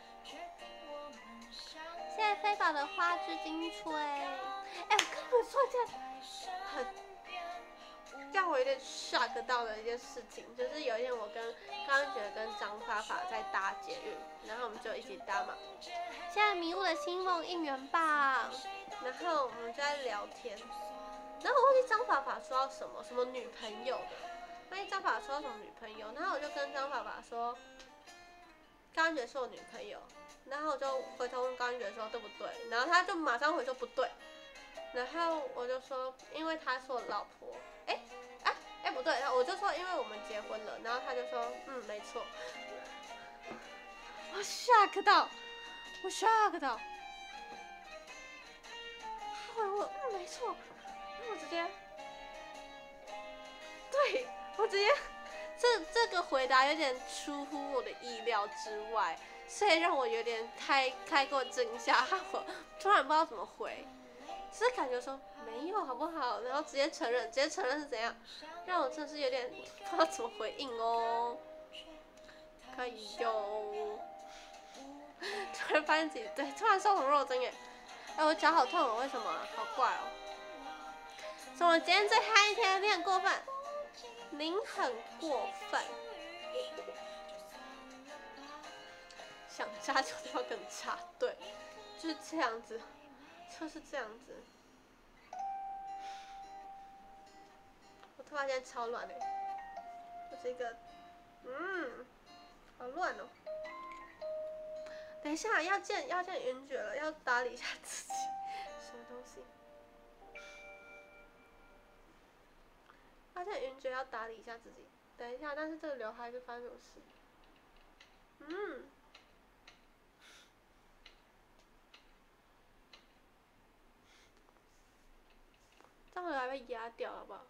谢谢飞宝的花枝金吹。哎，我跟你们说一件很让我有点 shock 到的一件事情，就是有一天我跟刚刚觉得跟张发发在搭捷运，然后我们就一起搭嘛。现在迷雾的星梦应援棒，然后我们就在聊天，然后我忘记张发发说到什么什么女朋友的，忘记张发发说到什么女朋友，然后我就跟张发发说。刚刚觉得是我女朋友，然后我就回头问刚刚觉得说对不对，然后他就马上回说不对，然后我就说因为他是我老婆，哎哎哎不对，我就说因为我们结婚了，然后他就说嗯没错，我 shock 到，我 shock 到，他回我嗯没错，然后我直接，对我直接这这个回答有点出乎我的意料之外，所以让我有点太太过惊吓，害我突然不知道怎么回。只是感觉说没有好不好，然后直接承认，直接承认是怎样，让我真的是有点不知道怎么回应哦。可以哟。突然发现自己对，突然受宠若惊耶！哎，我脚好痛哦，为什么、啊？好怪哦。什么？今天最嗨一天，你很过分，您很过分。想加就要更差，对，就是这样子，就是这样子。我突然间超乱的，就是一个，嗯，好乱哦。等一下，要见要见云爵了，要打理一下自己。什么东西？要见云爵要打理一下自己。等一下，但是这个刘海是发生什么事？嗯。这样刘海被压掉了吧？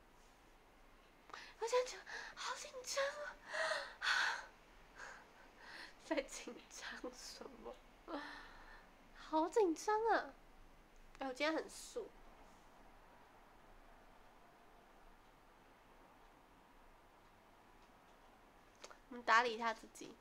我现在觉得好紧张啊！在紧张什么？好紧张啊！哎，我今天很素。我们打理一下自己。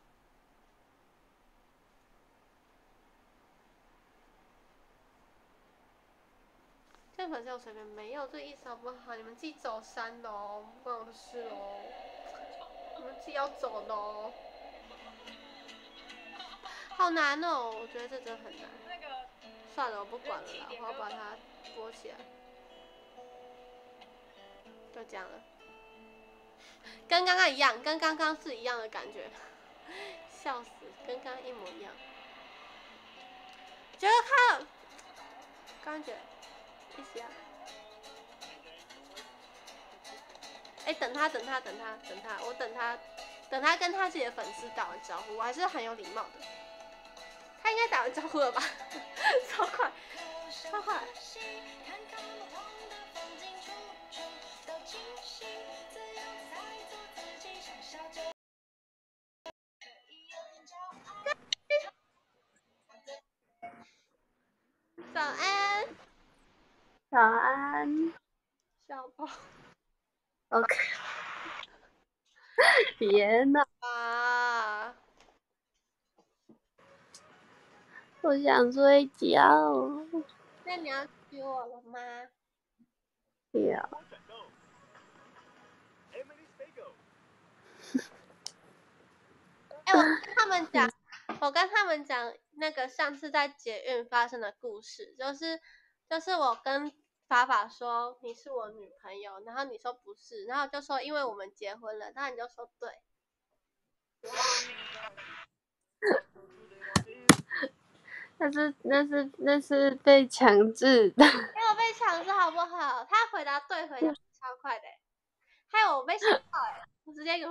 这粉丝我随便没有这个意思好不好？你们自己走山的哦，不关我的事哦。你们自己要走的哦。好难哦，我觉得这真的很难。算了，我不管了啦，我要把它拨起来。就这样了，跟刚刚一样，跟刚刚是一样的感觉，笑死，跟刚刚一模一样。觉得看，刚觉，一下。哎、欸，等他，等他，等他，等他，我等他，等他跟他自己的粉丝打完招呼，我还是很有礼貌的。他应该打完招呼了吧？超快，超快。早安。 早安。 小宝。 OK。别闹啊！ 我想睡觉。 那你要娶我了吗？ 要。 哎、欸，我跟他们讲，我跟他们讲那个上次在捷运发生的故事，就是就是我跟法法说你是我女朋友，然后你说不是，然后就说因为我们结婚了，然后你就说对。 那是那是那是被强制的。 没有被强制好不好？他回答对，回答超快的，还有我被吓到哎，我直接有。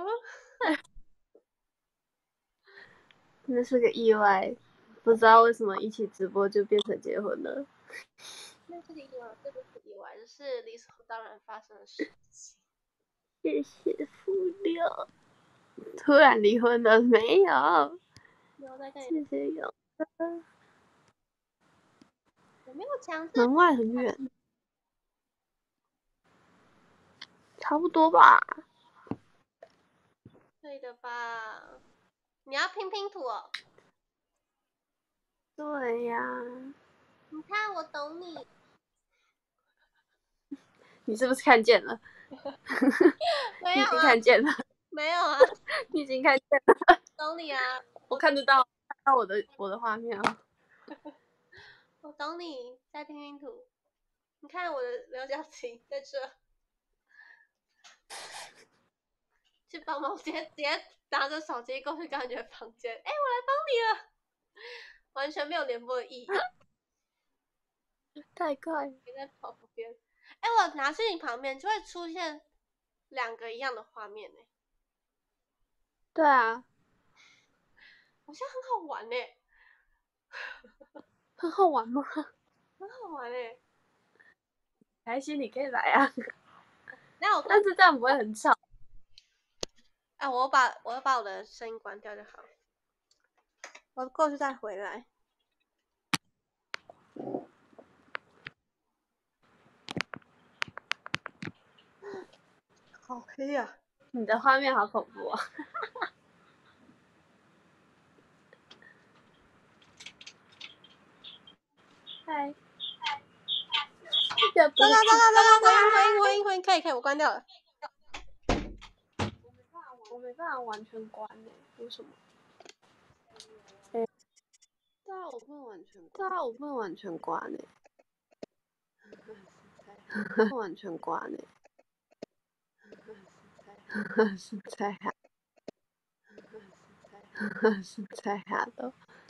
那是个意外，不知道为什么一起直播就变成结婚了。 那是意外，这不是意外，这是理所当然发生的事情。 谢谢福六。突然离婚了没有？谢谢有。 我没有强制。 门外很远。差不多吧。 对的吧？你要拼拼图哦。 对呀。 你看，我懂你。 你是不是看见了？ 没有啊。 你已经看见了。 没有啊。 你已经看见了。 懂你啊。 我看得到，看到我的我的画面啊。 我懂你，在拼拼图。你看我的六角形在这。去帮忙，直接直接拿着手机过去刚觉房间。哎、欸，我来帮你了。完全没有联播的意义。 太快了。 你在跑旁边。哎、欸，我拿去你旁边就会出现两个一样的画面呢。 对啊。 好像很好玩呢。 很好玩吗？ 很好玩哎。 开心，你可以来啊。 那我但是这样不会很吵。 哎，我把我要把我的声音关掉就好，我过去再回来。好黑啊！ 你的画面好恐怖啊！嗨，糟糕糟糕糟糕糟糕！回音回音回音，可以可以，我关掉了。 我没办法完全关诶，为什么？对啊，我不能完全关。对啊，我不能完全关诶。不完全关诶。是在哈，是在哈的。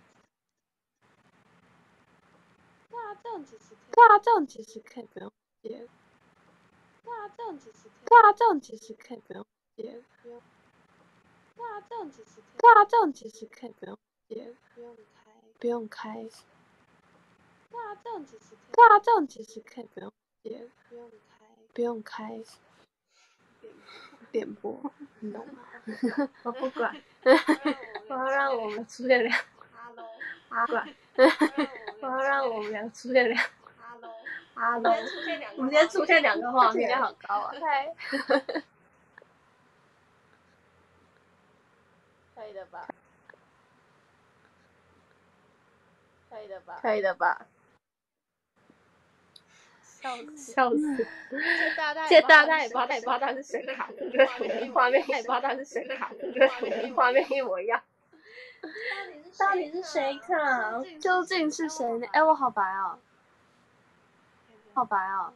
对啊，这样其实可以。对啊，这样其实可以不用接。对啊，这样其实可以。对啊，这样其实可以不用接。不用。对啊，这样其实可以。对啊，这样其实可以不用接。不用开。不用开。对啊，这样其实可以。对啊，这样其实可以不用接。不用开。不用开。点播，你懂吗？ 我不管， 我要让我们出现两个。 哈喽， 我要让我们俩出现两个。 哈喽， 哈喽，我们今天出现两个画面，好高啊！对，可以的吧？可以的吧？可以的吧？ 笑死！ 笑死！ 这大大家也不知道，也不知道他是谁卡的，对，画面也不知道他是谁卡的，对，画面一模一样。 到底是谁卡？ 究竟是谁呢？哎，我好白哦，好白哦。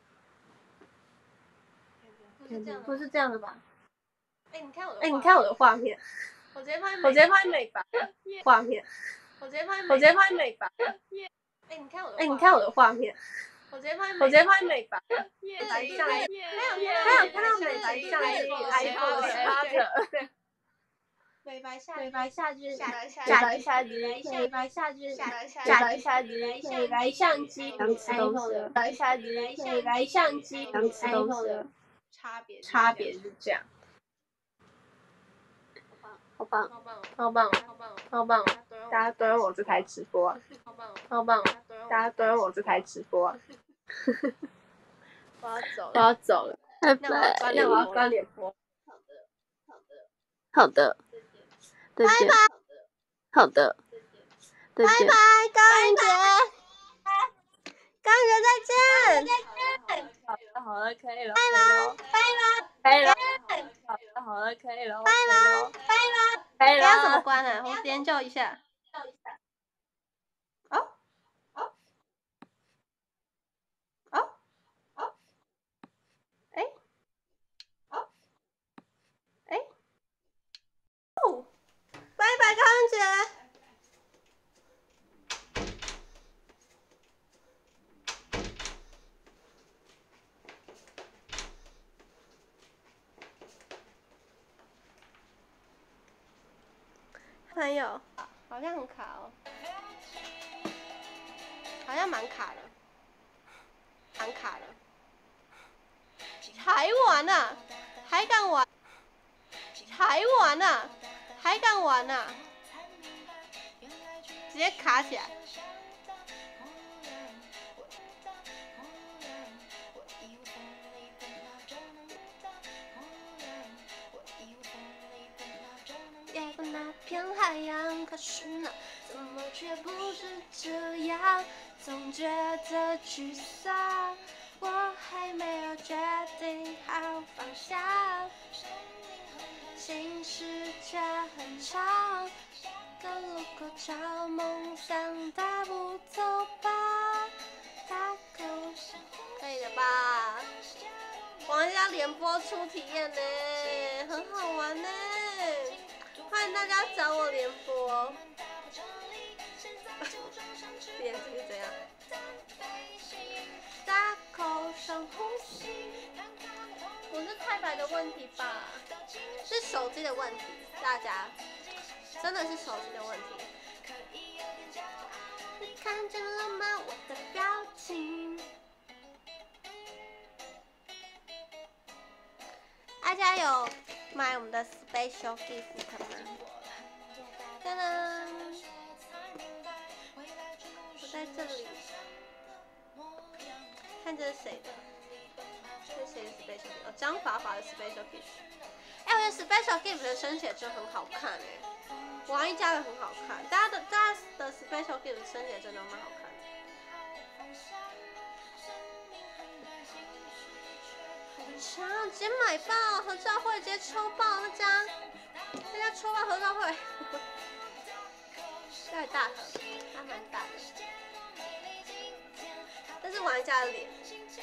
不是这样的吧？哎，你看我的， 哎，你看我的画面， 我直接拍， 我直接拍美白画面， 我直接拍， 我直接拍美白。 哎，你看我的， 哎，你看我的画面， 我直接拍， 我直接拍美白。 美白相机， 没有没有看到美白相机 ，iPhone 十八的。 美白下美白下肢， 下美白下肢， 美白下肢， 美白下肢， 美白相机， 两次都是。美白下肢， 美白相机， 两次都是。 差别差别是这样。好棒， 好棒， 好棒， 好棒， 好棒！大家都用我这台直播啊！ 好棒， 好棒！大家都用我这台直播啊！ 我要走了， 我要走了，拜拜。 那我要关脸播。 好的，好的，拜拜。好的，拜拜， 高云姐，高云姐再见， 再见。好的，好了，可以了， 拜拜， 可以了，好的，好了，可以了，拜拜，拜拜，可以了。 要怎么关啊？我研究一下。哦，哦，哦，哦，哎，哦，哎，哦，拜拜，高云姐。还有，好像很卡哦，好像蛮卡的，蛮卡的，还玩啊，还敢玩，还玩啊，还敢玩啊，直接卡起来。那片海洋，可是呢，怎么却不是这样？总觉得沮丧，我还没有决定好方向。新世界很长，个路口找梦想，大步走吧，大口可以了吧？玩一下联播初体验呢，很好玩呢。欢迎大家找我联播。脸这个怎样？大口深呼吸。不是太白的问题吧？是手机的问题，大家真的是手机的问题。你看见了吗？我的表情。大家有买我们的 special gift 好吗？当当，我在这里，看这是谁的？这是谁的 special gift？ 哦，张法法的 special gift。哎、欸，我觉得 special gift 的生写真很好看哎、欸，王一家的很好看，大家的大家的 special gift 的生写真都蛮好看的。直接买爆合照会，直接抽爆那张，大家抽爆合照会，有点大盒，还蛮大的，但是玩家的脸。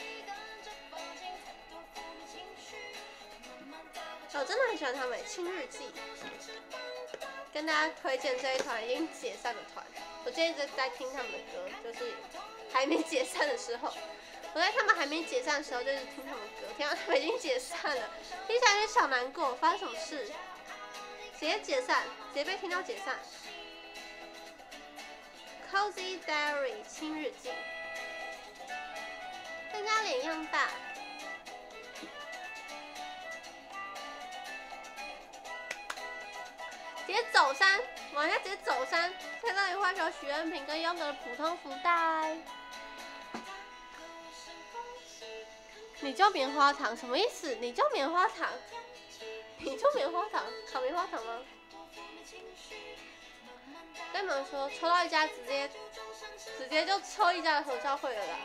我、哦、真的很喜欢他们，《青日记》，跟大家推荐这一团已经解散的团。我今天一直在听他们的歌，就是还没解散的时候。我在他们还没解散的时候，就是听他们歌，听到他们已经解散了，听起来有点小难过。发生什么事？直接解散，直接被听到解散。Cozy Diary 青日记，跟他脸一样大。直接走山，往下直接走山，在那里画出许愿瓶跟优格的普通福袋。你就棉花糖什么意思？你就棉花糖？你就棉花糖？烤棉花糖吗？跟你们说，抽到一家直接直接就抽一家的合照会了啦。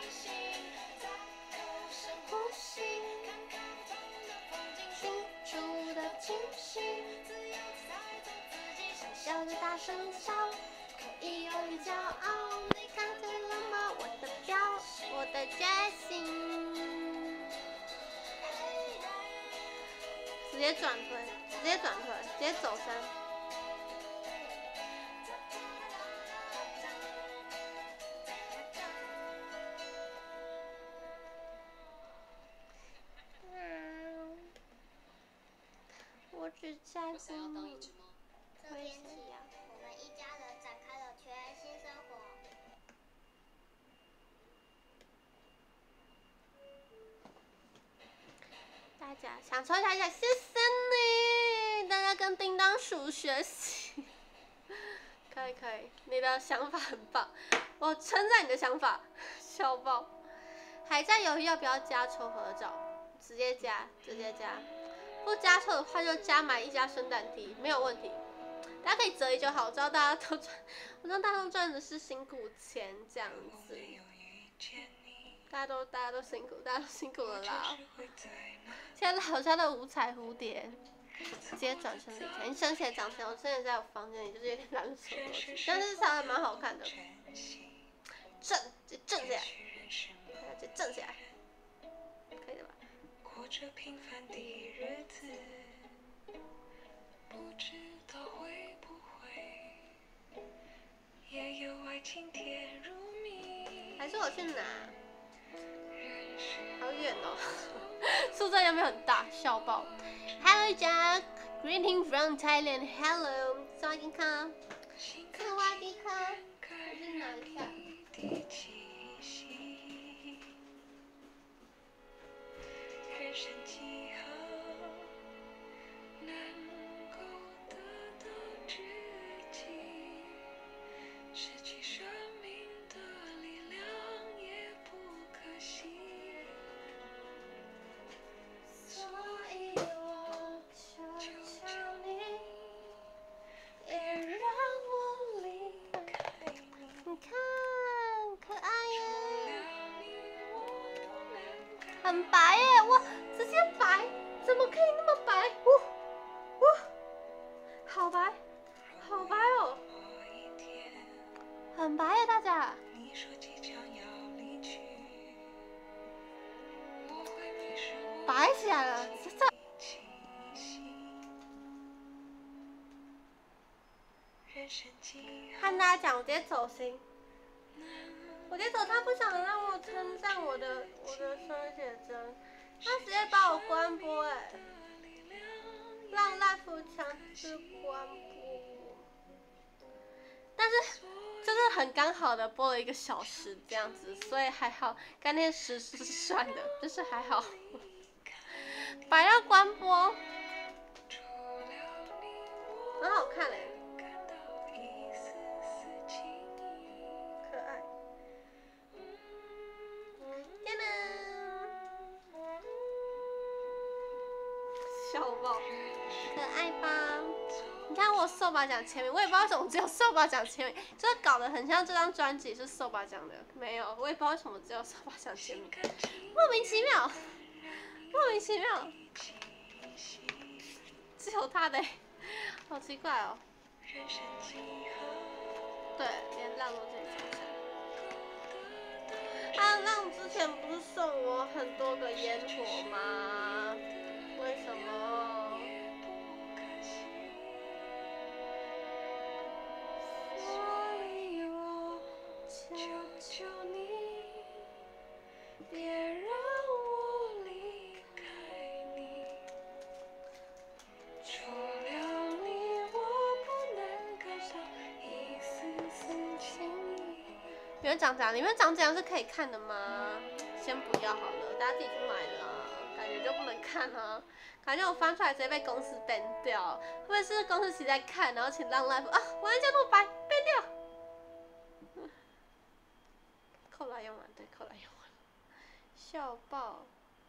笑着大声笑，可以有点骄傲。你看见了吗？我的表，我的决心。直接转推，直接转推，直接走山。嗯，我只在乎你。 这天起，我们一家人展开了全新生活。 大家想抽一下一下，谢谢你！大家跟叮当鼠学习，可以可以，你的想法很棒，我称赞你的想法，笑爆！还在犹豫要不要加抽合照，直接加，直接加。不加抽的话就加买一家生蛋梯，没有问题。大家可以择一就好，我知道大家都赚，我知道大家都赚的是辛苦钱这样子。大家都大家都辛苦，大家都辛苦了啦。现在老家的五彩蝴蝶，直接转身离开。你生写长成，我之前在我房间里就是有点懒得走过去，但是它还蛮好看的。正，直接正起来，直接正起来，可以的吧？过着平凡的日子，不知道会不会也有爱情甜如蜜。还是我去拿？好远哦，宿舍有没有很大？笑爆 ！Hello Jack, greeting from Thailand. Hello， 萨瓦迪卡，萨瓦迪卡，我去拿一下。人生几何能够得到知己，失去生命的力量也不可惜。所以我求求你，别让我离开你。你看，可爱耶，很白耶，哇，直接白，怎么可以那么白？哇哇，好白，好白哦，很白耶，大家。白起来了，这这。和大家讲，我直接走心，我直接走，他不想让我称赞我的我的生写真，他直接把我关播哎，让 live 强制关播，但是就是很刚好的播了一个小时这样子，所以还好，刚那时是算的，就是还好。白要关播， 很好看嘞，可爱。天哪！笑爆，可爱吧？你看我瘦吧奖签名，我也不知道为什么只有瘦吧奖签名，就是搞得很像这张专辑是瘦吧奖的，没有，我也不知道为什么只有瘦吧奖签名，莫名其妙，莫名其妙，只有他的，好奇怪哦。对，连浪都这里出现。啊，浪之前不是送我很多个烟火吗？为什么？所以我求求你，别让我离开你。除了你，我不能感受一丝丝情意。里面长这样，里面长这样是可以看的吗？先不要好了，大家自己去买了，感觉就不能看啊。感觉我翻出来直接被公司 ban 掉，会不会是公司其实在看，然后请让 live 啊，我按键那么白 ban 掉。扣来用完，对，扣来用完，笑爆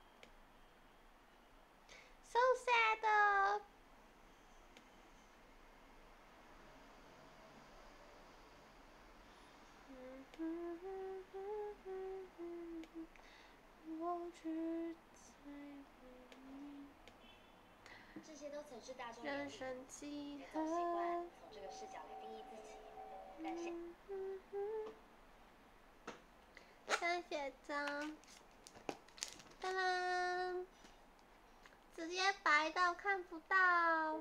，so sad。我只在乎你。 这些都曾是大众人眼里， 生几别总习惯何？ 从这个视角来定义自己。感谢。 感谢张，当当，直接白到看不到。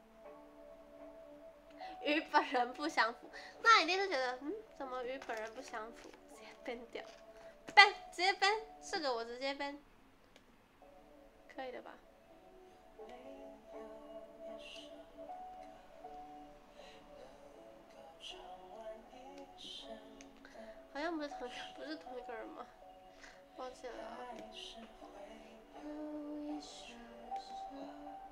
与本人不相符，那一定是觉得，嗯，怎么与本人不相符？直接 ban 掉 ，ban 直接 ban，是个我直接 ban， 可以的吧？好像不是同一个，不是同一个人吗？抱歉了。有一首歌。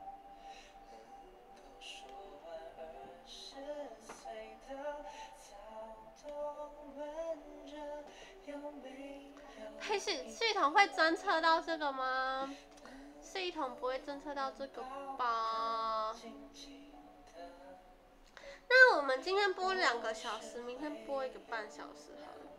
嘿，系系统会侦测到这个吗？系统不会侦测到这个吧？那我们今天播两个小时，明天播一个半小时好了。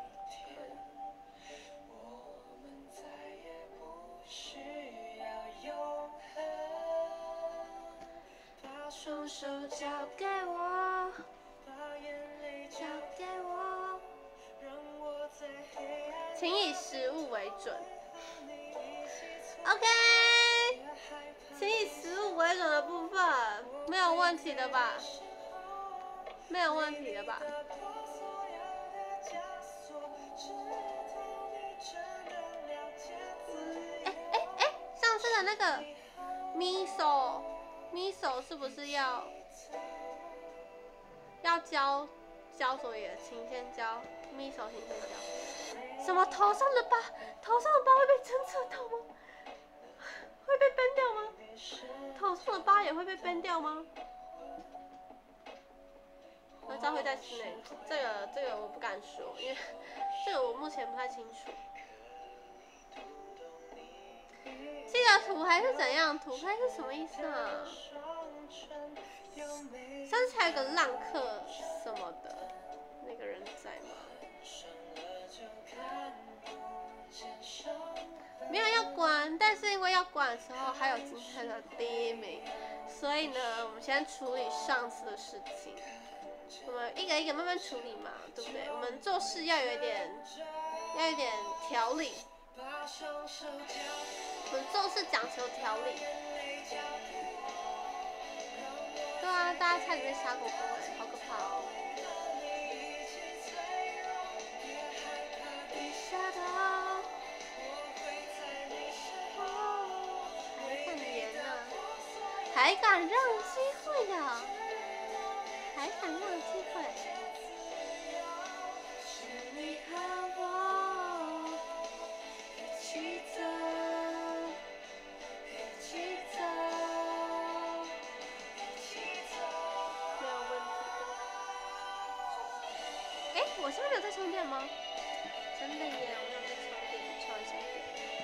把双手交给我，把眼泪交给我，让我在黑暗。请以食物为准。OK， 请以食物为准的部分没有问题的吧？没有问题的吧？哎哎哎，上次的那个 miso miso 是不是要要教教作业？请先教 miso， 请先教。什么头上的疤？头上的疤会被侦测到吗？会被 ban 掉吗？头上的疤也会被 ban 掉吗？合照会在室内，这个这个我不敢说，因为这个我目前不太清楚。这个土黑是怎样？土黑是什么意思啊？上次还有个浪客什么的，那个人在吗？没有要管，但是因为要管的时候还有今天的第一名，所以呢，我们先处理上次的事情。我们一个一个慢慢处理嘛，对不对？我们做事要有一点，要有一点条理。我们做事讲求条理。对啊，大家猜里面瞎狗狗哎，好可怕哦！还很严呢，还敢让机会呀？还敢让机会？是你和我一起走，一起走，一起走。 我现在没有在充电吗？真的耶，我没有在充电，充一下电。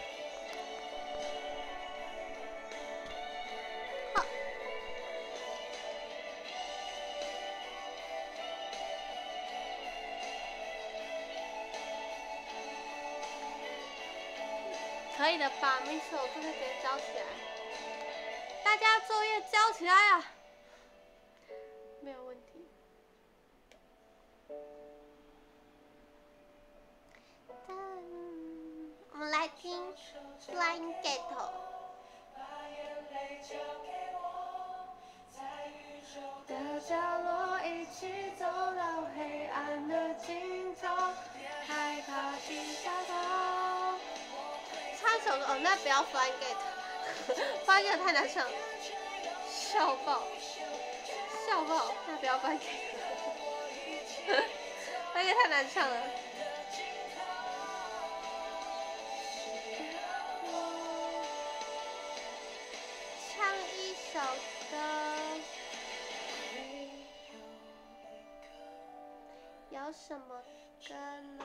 好。可以的吧 ，Miss， 我作业直接交起来。大家作业交起来啊！没有问题。我们来听 Flying Gate。的角落，一起走到黑暗的尽头，害怕低下头。唱首歌哦，那不要 Flying Gate，Flying Gate 太难唱，笑爆，笑爆，那不要 Flying Gate，Flying Gate 太难唱了。唱一首歌，有什么歌呢？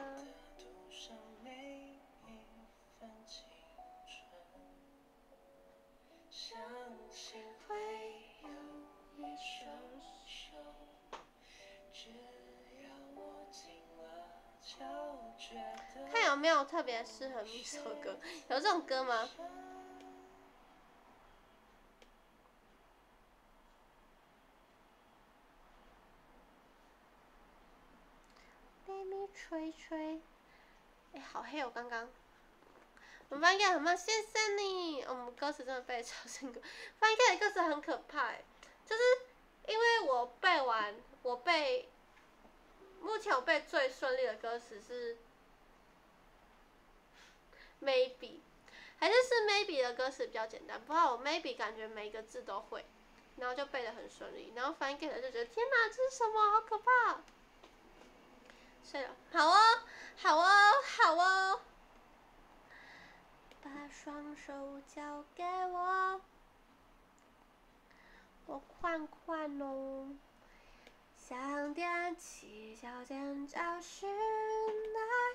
会有一首首，只要我听了就觉得。看有没有特别适合一首歌？有这种歌吗？Let me 吹吹，哎，好黑哦！刚刚，我们翻译很慢，谢谢你。我们歌词真的背得超辛苦，翻译的歌词很可怕，就是因为我背完，我背，目前我背最顺利的歌词是 Maybe， 还是是 Maybe 的歌词比较简单，不过我 Maybe 感觉每一个字都会，然后就背得很顺利，然后翻译的就觉得天哪，这是什么？好可怕！睡了，好哦，好哦，好哦。把双手交给我，我款款哦，像踮起脚尖找寻爱，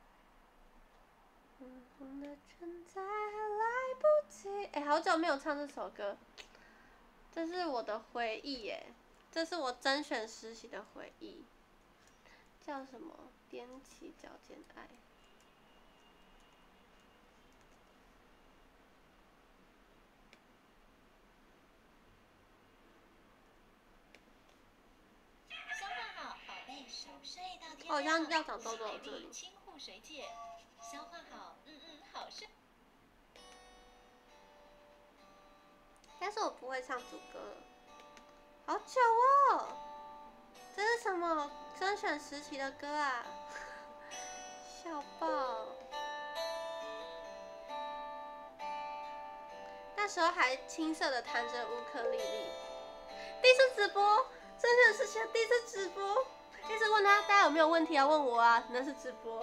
嗯哼的存在还来不及。哎，好久没有唱这首歌，这是我的回忆耶，这是我甄选实习的回忆。叫什么？踮起脚尖爱。 消化好，宝贝，熟睡到天亮。 好像要长痘痘这里。 清护水解，消化好，嗯嗯，好睡。 但是我不会唱主歌了，好久哦。这是什么甄选时期的歌啊？笑爆！那时候还青涩的弹着乌克丽丽。第一次直播，甄选时期的第一次直播，一直问他大家有没有问题要问我啊？那是直播。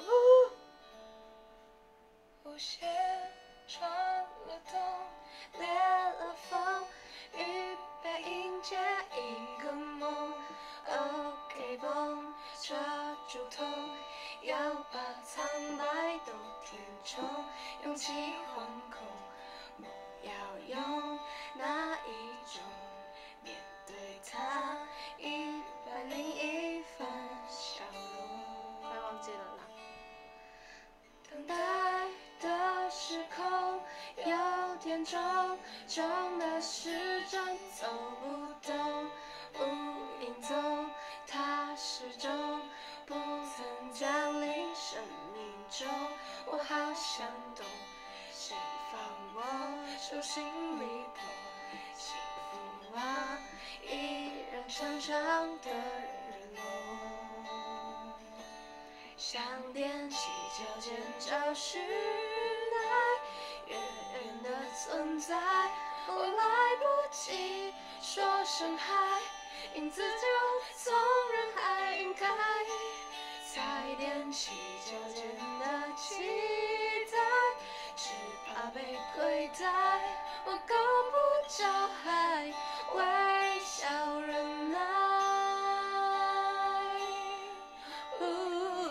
无限穿了洞，裂了缝，预备迎接一个梦。OK 绷，抓住痛，要把苍白都填充，勇气惶恐，不要用那一种面对它，一百零一分笑容。快忘记了啦。等待的时空有点重，重的时针走不动，无影踪，它始终不曾降临生命中。我好想懂，谁放我手心里破？幸福啊，依然长长的日落。想踮起脚尖找寻爱，远远的存在，我来不及说声嗨，影子就从人海晕开，才踮起脚尖的期待，只怕被亏待，我够不着还微笑忍耐。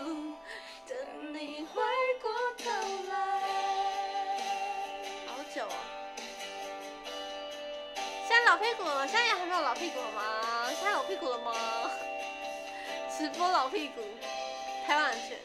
久哦。现在老屁股了吗？现在也还没有老屁股了吗？现在老屁股了吗？直播老屁股，台湾人选。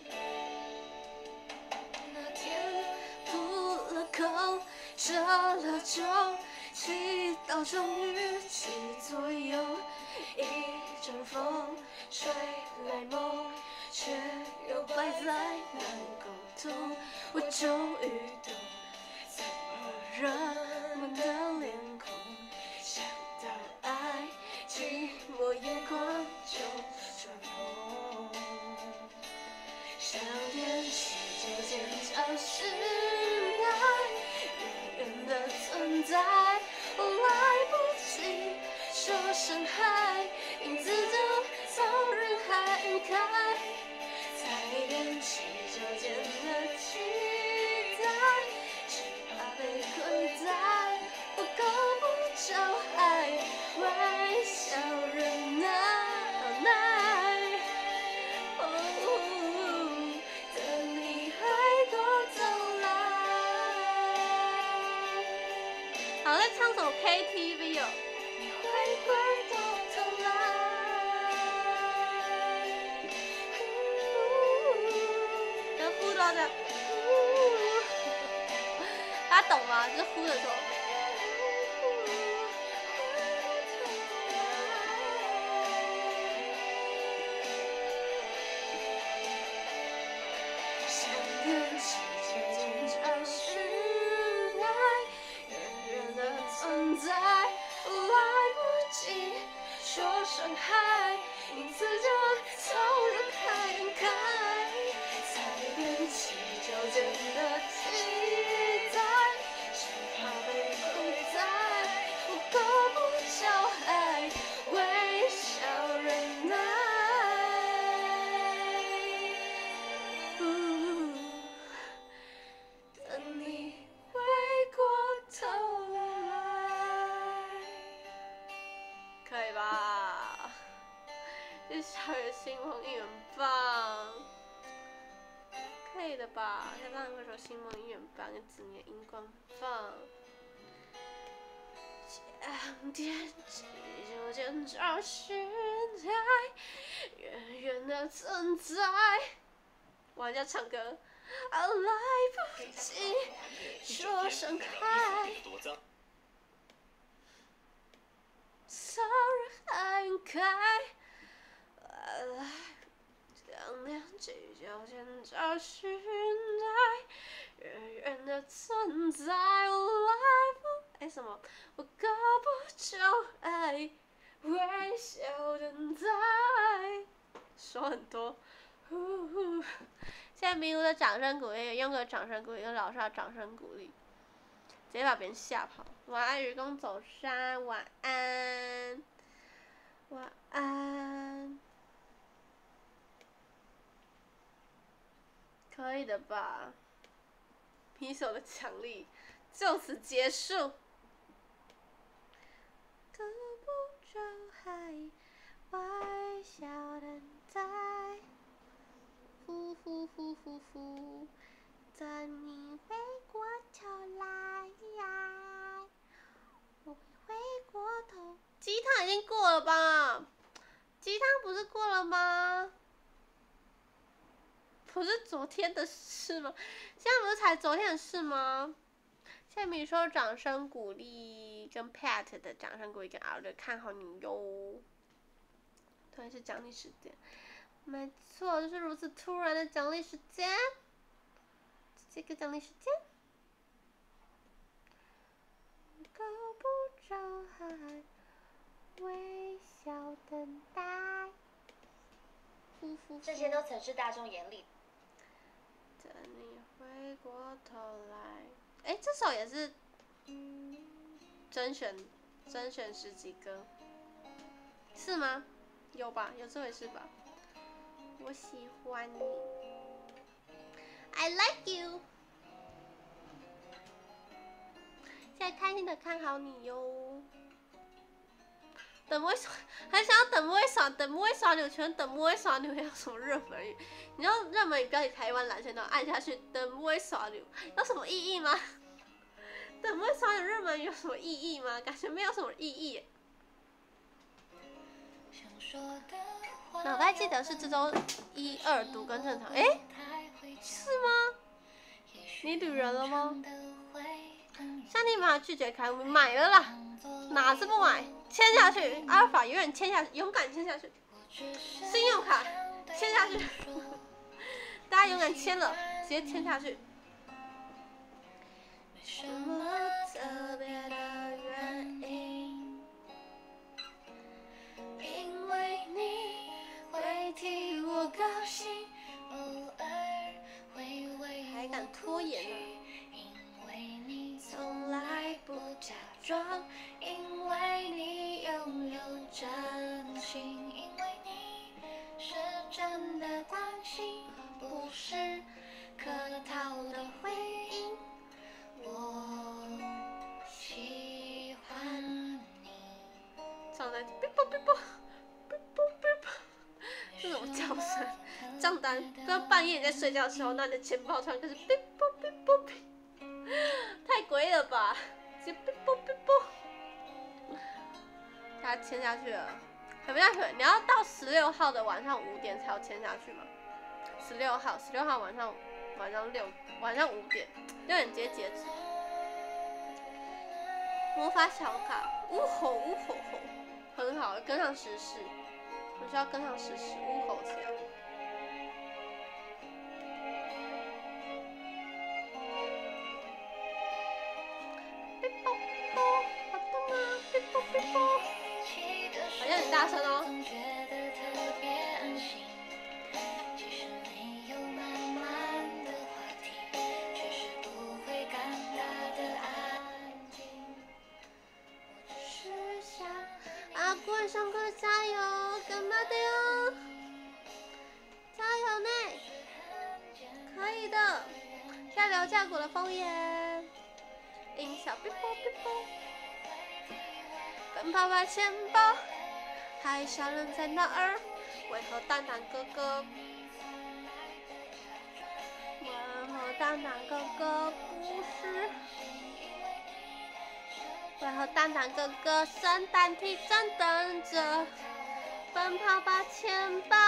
那天扑了空，折了中，祈祷终于起作用。一阵风吹来梦，却又摆在难沟通。我终于懂，怎么人们的脸孔，想到爱，寂寞眼光就转红。想踮起脚尖找寻爱，远远的存在，来不及说声嗨，影子就从人海开，才踮起脚尖的期待，只怕被困在不够不就爱，微笑忍耐。哦，等你回过头来。好，在唱什么 K T V 哦？你回过头来。然后呼到这样，大家懂吗？就是呼的时候。想踮起脚尖找寻爱，远远的存在，来不及说声嗨，影子就从人海开，才踮起脚尖的期待，只怕被困在不够不就爱，微笑忍耐。等你回过头来，可以吧？这校园新闻应援棒，可以的吧？再唱歌手新闻应援棒跟子年荧光棒。想踮起脚尖找寻爱，远远的存在。我要唱歌。啊，来不及说声嗨，sau人海开，来想踮起脚尖找寻爱，远远的存在，来不哎什么，我够不就爱，微笑等待，说很多。呼呼，现在迷糊的掌声鼓励，用个掌声鼓励，用老师的掌声鼓励，直接把别人吓跑。晚安，愚公走山，晚安，晚安，可以的吧？皮手的奖励就此结束。可不就还微笑等待。呼呼呼呼呼，等你回过头来，我会回过头。鸡汤已经过了吧？鸡汤不是过了吗？不是昨天的事吗？现在不是才昨天的事吗？现在米说掌声鼓励，跟 Pat 的掌声鼓励，跟 R 的看好你哟。突然是奖励时间。没错，就是如此突然的奖励时间，这个奖励时间，够不着还微笑等待，呼呼呼， 这些都曾是大众眼里。 等你回过头来，哎，这首也是甄选甄选十几歌，是吗？有吧？有这回事吧？我喜欢你 ，I like you。现在开心的看好你哟。等不会耍，很想要等不会耍，等不会耍扭拳，等不会耍扭有什么热门语？你知道热门语标题台湾蓝线都按下去，等不会耍扭有什么意义吗？ 等会少点日文有什么意义吗？感觉没有什么意义。脑袋记得是这周一二读跟正常，哎、欸，是吗？你旅人了吗？上帝马拒绝开，买了啦，哪次不买？签下去，阿尔法永远签下去，勇敢签下去。信用卡签下去，大家勇敢签了，直接签下去。什么特别的原因？因为你会替我高兴，偶尔会为我还敢拖延呢？因为你从来不假装，因为你拥有真心，因为你是真的关心，不是客套的回应。我喜欢你。上来，哔啵哔啵，哔啵哔啵，这种叫声，账单，不知道半夜你在睡觉的时候，那你的钱包突然开始哔啵哔啵哔，太诡异了吧？直接哔啵哔啵，大家签下去了，签不下去，你要到十六号的晚上五点才要签下去吗？十六号，十六号晚上晚上六晚上五点，六点直接截止。魔法小卡，呜吼呜吼吼，很好，跟上时事，我需要跟上时事，呜吼起来。哔啵哔啵，好痛啊！哔啵哔啵，好像很大声哦。啊，顾问上课加油，干嘛的哟？加油呢！可以的，下聊架果的枫叶，音效哔啵哔啵，奔跑吧钱包，海上人在哪儿？为何蛋蛋哥哥？为何蛋蛋哥哥不是？为何蛋蛋哥哥圣诞提正等着？奔跑吧钱包。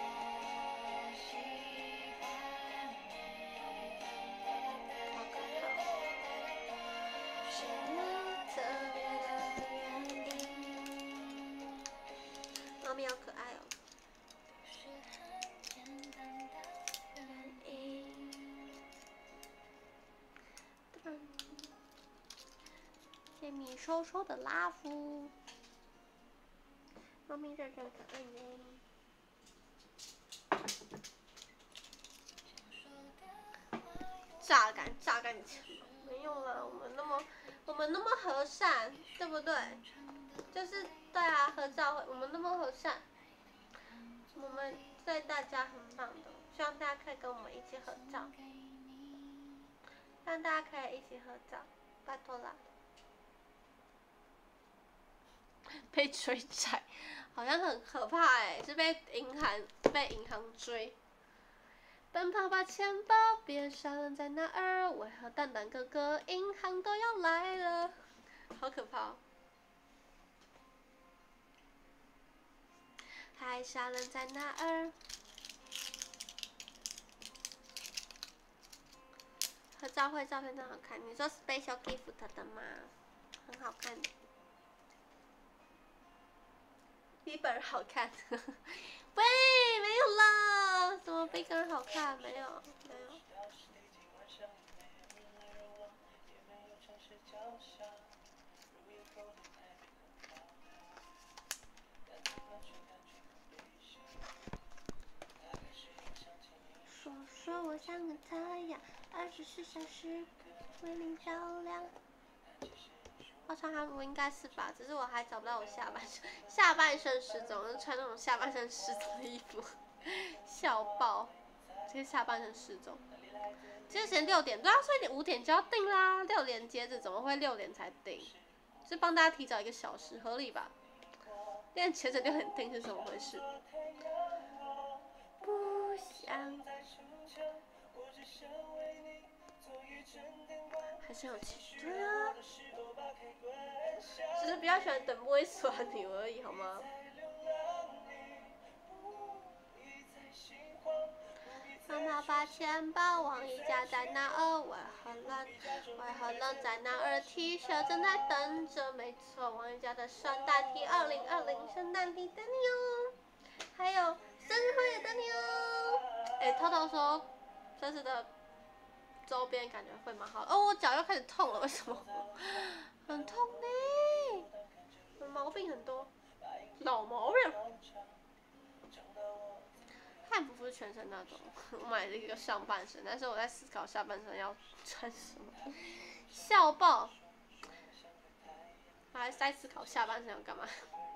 好可怕！什么特别的原因？猫咪好可爱哦。甜蜜收收的拉夫，猫咪认真可爱呢。榨干榨干你钱包？没有啦，我们那么我们那么和善，对不对？就是对啊，合照会我们那么和善，我们对大家很棒的，希望大家可以跟我们一起合照，让大家可以一起合照，拜托啦。被追债，好像很可怕哎、欸，是被银行被银行追。奔跑吧钱包，别傻人在哪儿？为何蛋蛋哥哥银行都要来了？好可怕、哦！海傻人在哪儿？合照会照片真好看，你说 Special Gift 的吗？很好看的。比本人好看，喂，没有了，怎么比本人好看？没有，没有。说说我像个太阳，二十四小时为你照亮。我穿韩服应该是吧，只是我还找不到我下半身，下半身失踪，就穿那种下半身失踪的衣服，笑爆，直接下半身失踪。今天时间六点，对啊，所以你五点就要定啦，六点截止，怎么会六点才定？是帮大家提早一个小时，合理吧？六点截止六点定是怎么回事？不想。 还是有气质。对啊，只是比较喜欢等不会耍你而已，好吗？妈妈把钱包往一夹在那儿，为何冷？为何冷在那儿 ？T 恤正在等着，没错，王一家的圣诞 T， 二零二零圣诞 T 等你哦，还有生日会也等你哦。哎，偷偷说，这次的周边感觉会蛮好的。哦，我脚又开始痛了，为什么？很痛呢，我毛病很多，老毛病。汉服不是全身那种，我买了一个上半身，但是我在思考下半身要穿什么。笑爆！我还在思考下半身要干嘛。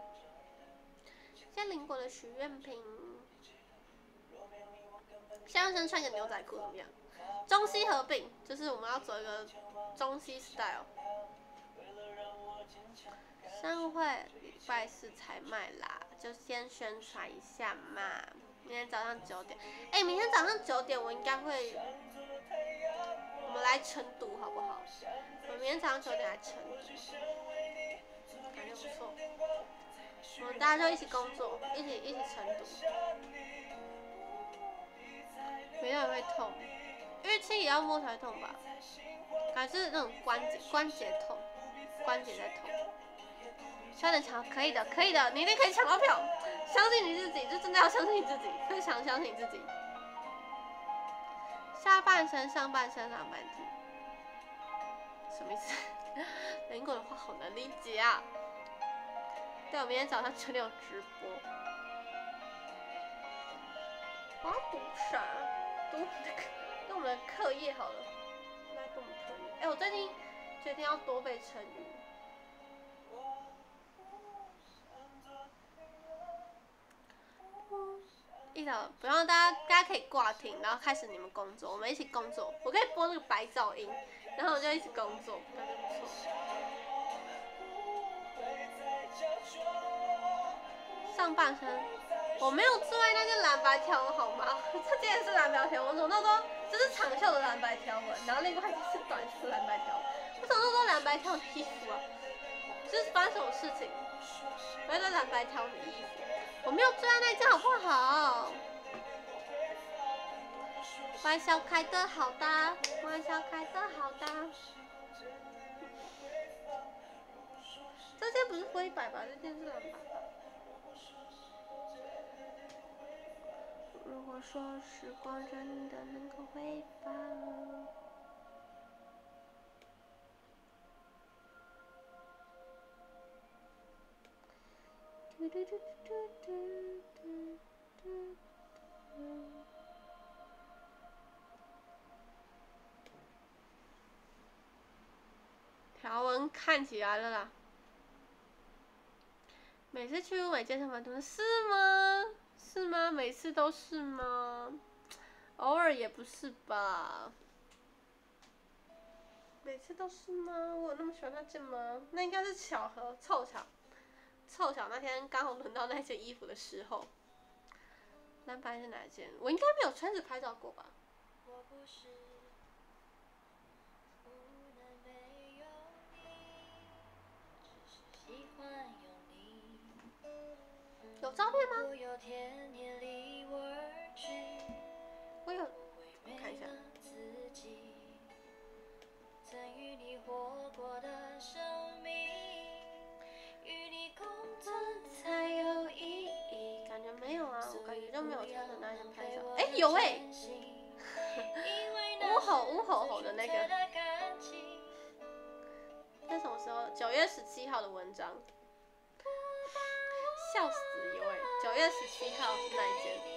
现在邻国的许愿瓶，下半身穿个牛仔裤怎么样？中西合并，就是我们要走一个中西 style。商会礼拜四才卖啦，就先宣传一下嘛。明天早上九点，哎、欸，明天早上九点我应该会，我们来成都好不好？我明天早上九点来成都，感觉不错。我们大家就一起工作，一起一起成都。没有人会痛，预期也要摸才会痛吧？感觉是那种关节关节痛，关节在痛。差点抢，可以的，可以的，你一定可以抢到票，相信你自己，就真的要相信你自己，非常相信你自己。下半身、上半身两半体，什么意思？邻国的话好难理解啊。对，我明天早上九点有直播。我要读啥？读我们的读我们的课业好了。来读我们课业。哎、欸，我最近决定要多背成语。一早不用大家，大家可以挂听，然后开始你们工作，我们一起工作。我可以播那个白噪音，然后我就一起工作，感觉不错。上半身，我没有最爱那件蓝白条纹好吗？这件也是蓝白条纹，我怎么那时候这是长袖的蓝白条纹，然后另外一件是短袖蓝白条纹。我怎么那时候蓝白条的衣服啊？这是发生什么事情？我要穿蓝白条的衣服。我没有最爱那件好不好？玩笑开得好大，玩笑开得好大。这件不是灰白吧？这件是蓝白吧？如果说时光真的能够回放。嘟嘟嘟嘟嘟嘟嘟嘟。条纹看起来了啦。每次去物美健身房都是是吗？是吗？每次都是吗？偶尔也不是吧。每次都是吗？我有那么喜欢那件吗？那应该是巧合，凑巧。凑巧那天刚好轮到那件衣服的时候，蓝白是哪一件？我应该没有穿着拍照过吧？有照片吗？我有，我看一下。才有意义。感觉没有啊，我感觉就没有穿着那件拍照。哎、欸，有哎、欸，乌吼乌吼吼的那个，那什么时候？九月十七号的文章，笑死有哎、欸，九月十七号是那一件。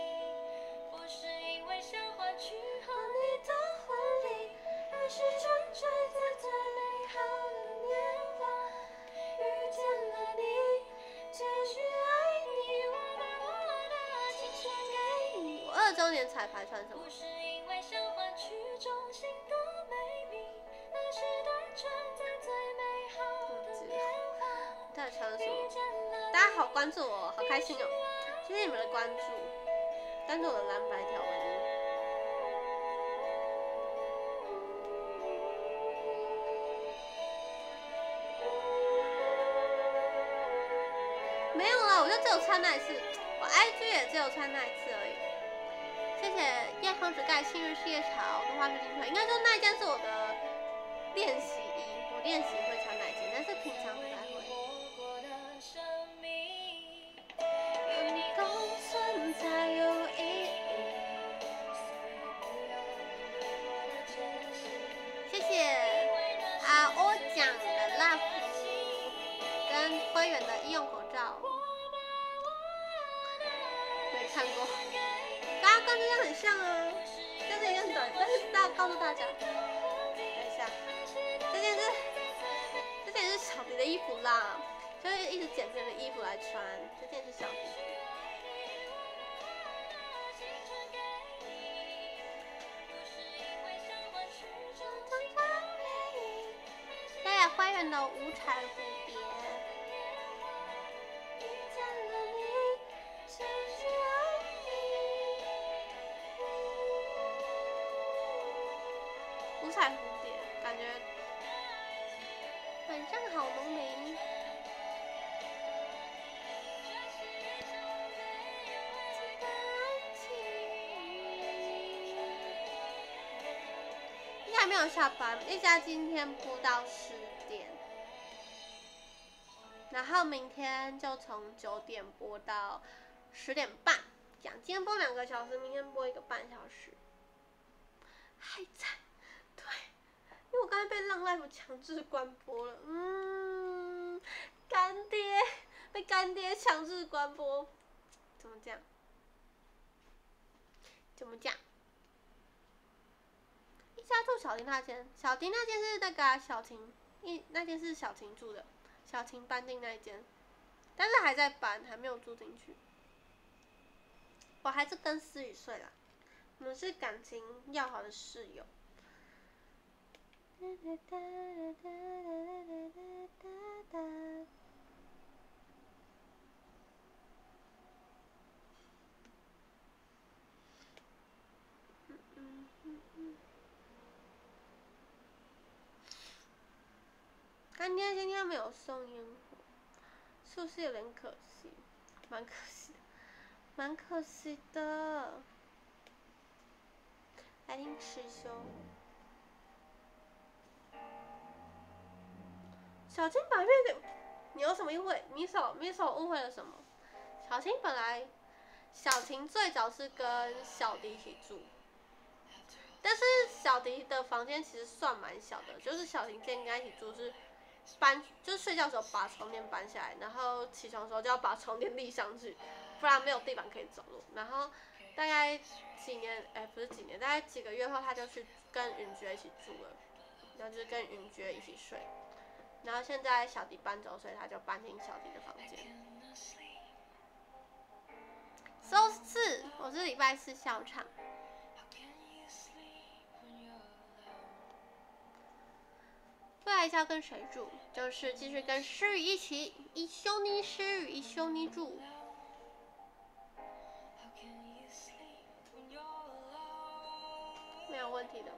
是纯粹在最美好的年华，遇见了你，继续爱你，我把我的青春给你。我二周年彩排穿什么？不是因为想换取衷心的美丽，那是单纯在最美好的年华。到底穿什么？大家好关注我，好开心哦！谢谢你们的关注，关注我的蓝白条纹衣。 我就只有穿那一次，我 I G 也只有穿那一次而已。谢谢夜空之盖、信日是夜潮跟花水金腿，应该说那一件是我的练习衣，我练习会穿那一件，但是平常不太会。有你共存才有意义。谢谢啊，我讲的 love 跟灰原的医用口罩，没看过。大家跟这件很像啊，跟这件很短，但是大告诉大家，等一下，这件是这件是小迪的衣服啦，就是一直捡别人的衣服来穿，这件是小迪。谢谢灰原的五彩蝴蝶。五彩蝴蝶，感觉晚上好，农民。应该还没有下班，一家今天播到十点，然后明天就从九点播到十点半，这样今天播两个小时，明天播一个半小时，还在。对，因为我刚才被浪 life 强制关播了，嗯，干爹被干爹强制关播，怎么讲？怎么讲？一家住小婷那间，小婷那间是那个、啊、小婷，一那间是小婷住的，小婷搬进那一间，但是还在搬，还没有住进去。我还是跟思雨睡啦，我们是感情要好的室友。干爹今天没有送烟火，是不是有点可惜？蛮可惜的，蛮可惜的。来听师兄。小青把面给你有什么误会？米手米手误会了什么？小青本来小晴最早是跟小迪一起住，但是小迪的房间其实算蛮小的，就是小晴之前跟他一起住是搬，就是睡觉的时候把床垫搬下来，然后起床的时候就要把床垫立上去，不然没有地板可以走路。然后大概几年，哎、欸，不是几年，大概几个月后他就去跟允爵一起住了，然后就是跟允爵一起睡。然后现在小迪搬走，所以他就搬进小迪的房间。周四，我是礼拜四笑场。未来要跟谁住？就是继续跟诗雨一起，一休妮诗雨，一休妮住。没有问题的。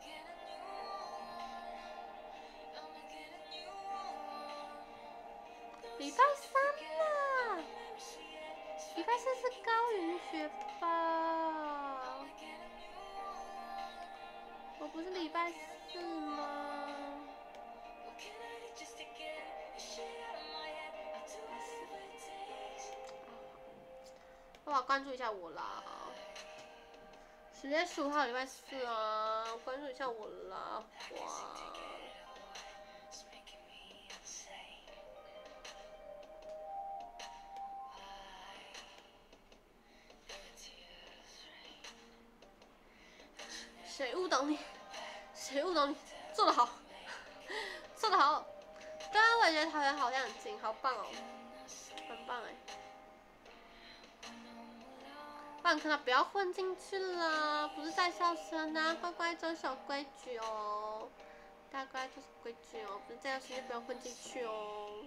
礼拜三啦，礼拜四是高云学吧？我不是礼拜四吗？我要关注一下我啦。十月十五号礼拜四啊，关注一下我啦，哇！谁误导你？谁误导你？做得好，做得好！对啊，我也觉得桃园好像很近，好棒哦，很棒哎！不然看到不要混进去啦，不是在校生啊，乖乖遵守规矩哦，大家乖遵守规矩哦，不是在校生就不要混进去哦。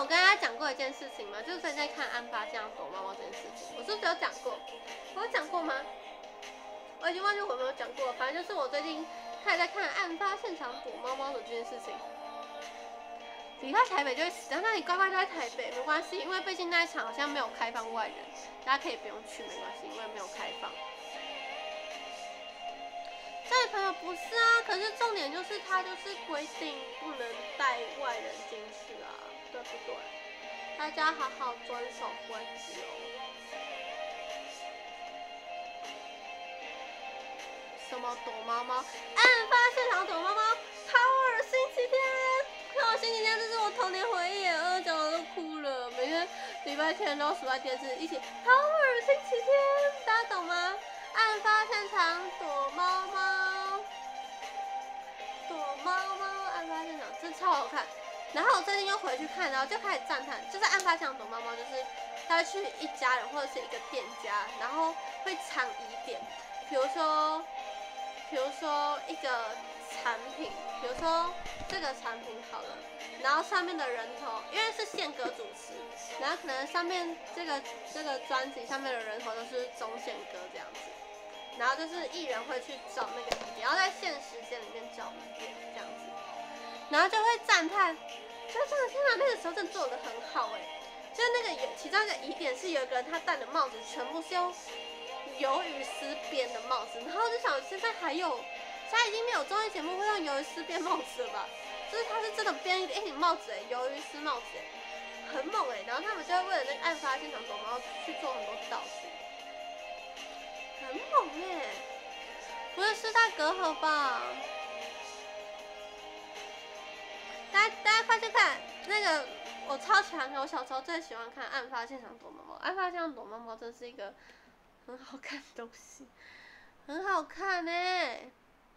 我跟大家讲过一件事情吗？就是最近在看案发现场躲猫猫这件事情，我是不是有讲过？我有讲过吗？我已经忘记我有没有讲过了，反正就是我最近开始在看案发现场躲猫猫的这件事情。离开台北就会死，但那你乖乖待在台北没关系，因为毕竟那一场好像没有开放外人，大家可以不用去没关系，因为没有开放。家里朋友不是啊，可是重点就是他就是规定不能带外人进去啊，对不对？大家好好遵守规矩哦。什么躲猫猫？案发现场躲猫猫 ，Power 星期天 ，Power 星期天，这是我童年回忆，呃，讲到都哭了。每天礼拜天都守在电视一起 Power 星期天，大家懂吗？案发现场躲猫猫，躲猫猫，案发现场真超好看。然后我最近又回去看，然后就开始赞叹，就是案发现场躲猫猫，就是他会去一家人或者是一个店家，然后会藏疑点，比如说。比如说一个产品，比如说这个产品好了，然后上面的人头，因为是宪哥主持，然后可能上面这个这个专辑上面的人头都是钟宪哥这样子，然后就是艺人会去找那个疑点，然后在限时间里面找疑点这样子，然后就会赞叹，就真的天哪，那个时候真的做得很好哎、欸，就是那个有其中一个疑点是有一个人他戴的帽子全部是用鱿鱼丝编的帽子，然后我就想现在还有，现在已经没有综艺节目会用鱿鱼丝编帽子了吧？就是他是真的编一顶帽子哎、欸，鱿鱼丝帽子哎、欸，很猛哎、欸。然后他们就会为了那个案发现场躲猫去做很多道具，很猛哎、欸，不是世代隔阂吧？大家大家快去看那个，我超喜欢看，我小时候最喜欢看案发现场躲猫猫，案发现场躲猫猫真是一个。很好看的东西，很好看呢、欸，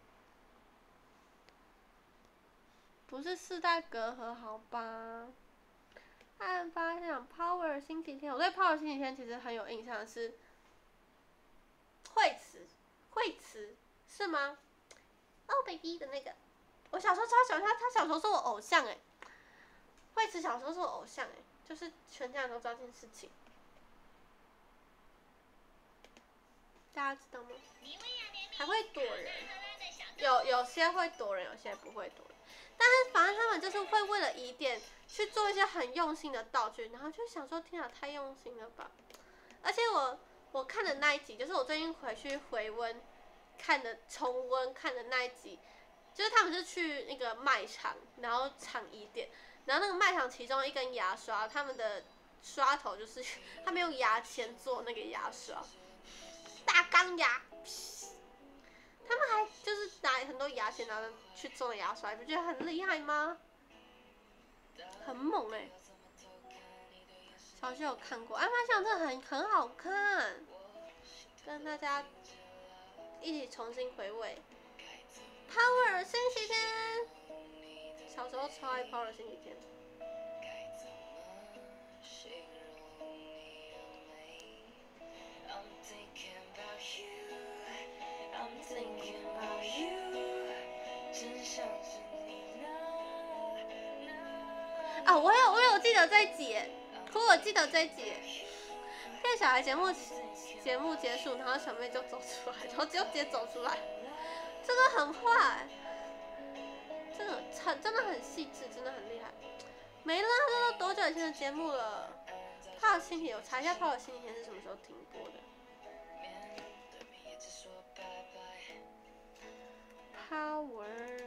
不是世代隔阂好吧？案发现场 Power 星期天，我对 Power 星期天其实很有印象的是惠慈，惠慈是吗？哦、oh, baby 的那个，我小时候超喜欢他，他小时候是我偶像哎、欸，惠慈小时候是我偶像哎、欸，就是全家人都知道这件事情。大家知道吗？还会躲人，有有些会躲人，有些不会躲人。但是反正他们就是会为了疑点去做一些很用心的道具，然后就想说天啊，太用心了吧！而且我我看的那一集，就是我最近回去回温看的重温看的那一集，就是他们是去那个卖场，然后抢疑点，然后那个卖场其中一根牙刷，他们的刷头就是他们用牙签做那个牙刷。大钢牙，他们还就是拿很多牙签，然后去做牙刷，你不觉得很厉害吗？很猛哎、欸！小学有看过，案发现场真的很很好看，跟大家一起重新回味。Power 星期天，小时候超爱 Power 星期天。啊，我有我有记得这一集，可我记得这一集，骗小孩节目节目结束，然后小妹就走出来，然后就直接走出来，这个很坏，这个很真的很细致，真的很厉害。没了，这都多久以前的节目了？泡的星期天，我查一下泡的星期天是什么时候停播的。Power。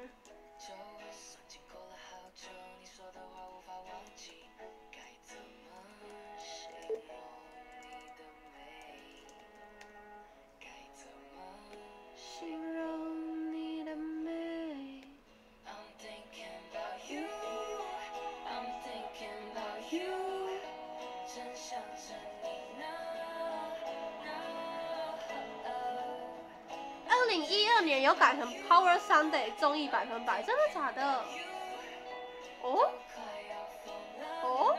形容你的美。二零一二年有改成 Power Sunday 综艺百分百，真的假的？哦？哦？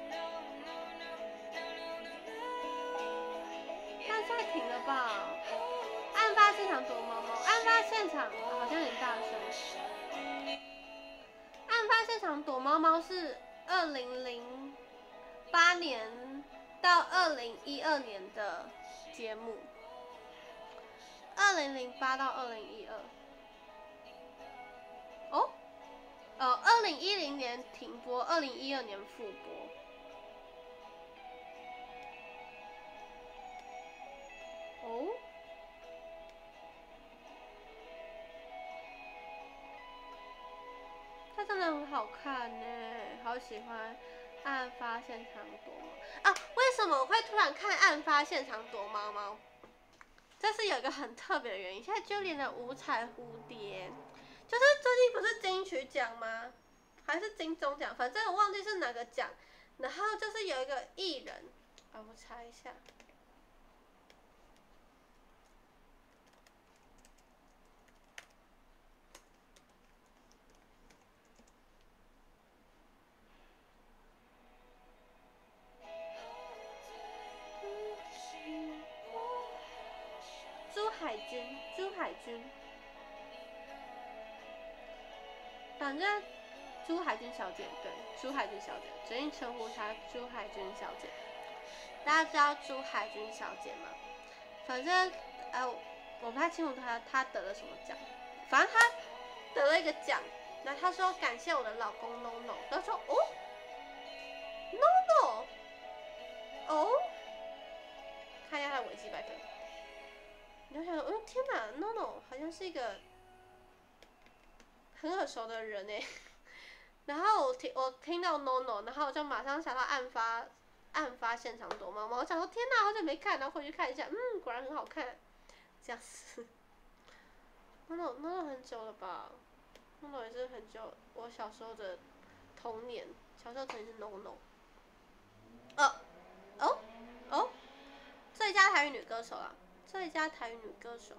但现在停了吧？案发现场躲猫猫，案发现场、啊、好像有点大声。案发现场躲猫猫是二二零零八年到二零一二年的节目，二零零八到二零一二。哦，呃，二零一零年停播，二零一二年复播。哦。它真的很好看呢，好喜欢《案发现场躲猫》啊！为什么我会突然看《案发现场躲猫猫》？这是有一个很特别的原因。现在就连的五彩蝴蝶，就是最近不是金曲奖吗？还是金钟奖？反正我忘记是哪个奖。然后就是有一个艺人，啊，我查一下。朱海军，朱海军，反正朱海军小姐，对，朱海军小姐，决定称呼她朱海军小姐。大家知道朱海军小姐吗？反正呃，我不太清楚她她得了什么奖，反正她得了一个奖。那她说感谢我的老公 No No， 她说哦 No No， 哦，看一下她的维基百科。你就想，哦天哪 ，No No 好像是一个很耳熟的人哎。然后我听我听到 No No， 然后我就马上想到案发案发现场躲猫猫，我想说天哪，好久没看，然后回去看一下，嗯，果然很好看，这样子。No No No No 很久了吧 ？No No 也是很久，我小时候的童年，小时候曾经是 No No。哦哦哦，最佳台语女歌手啊！最佳台语女歌手。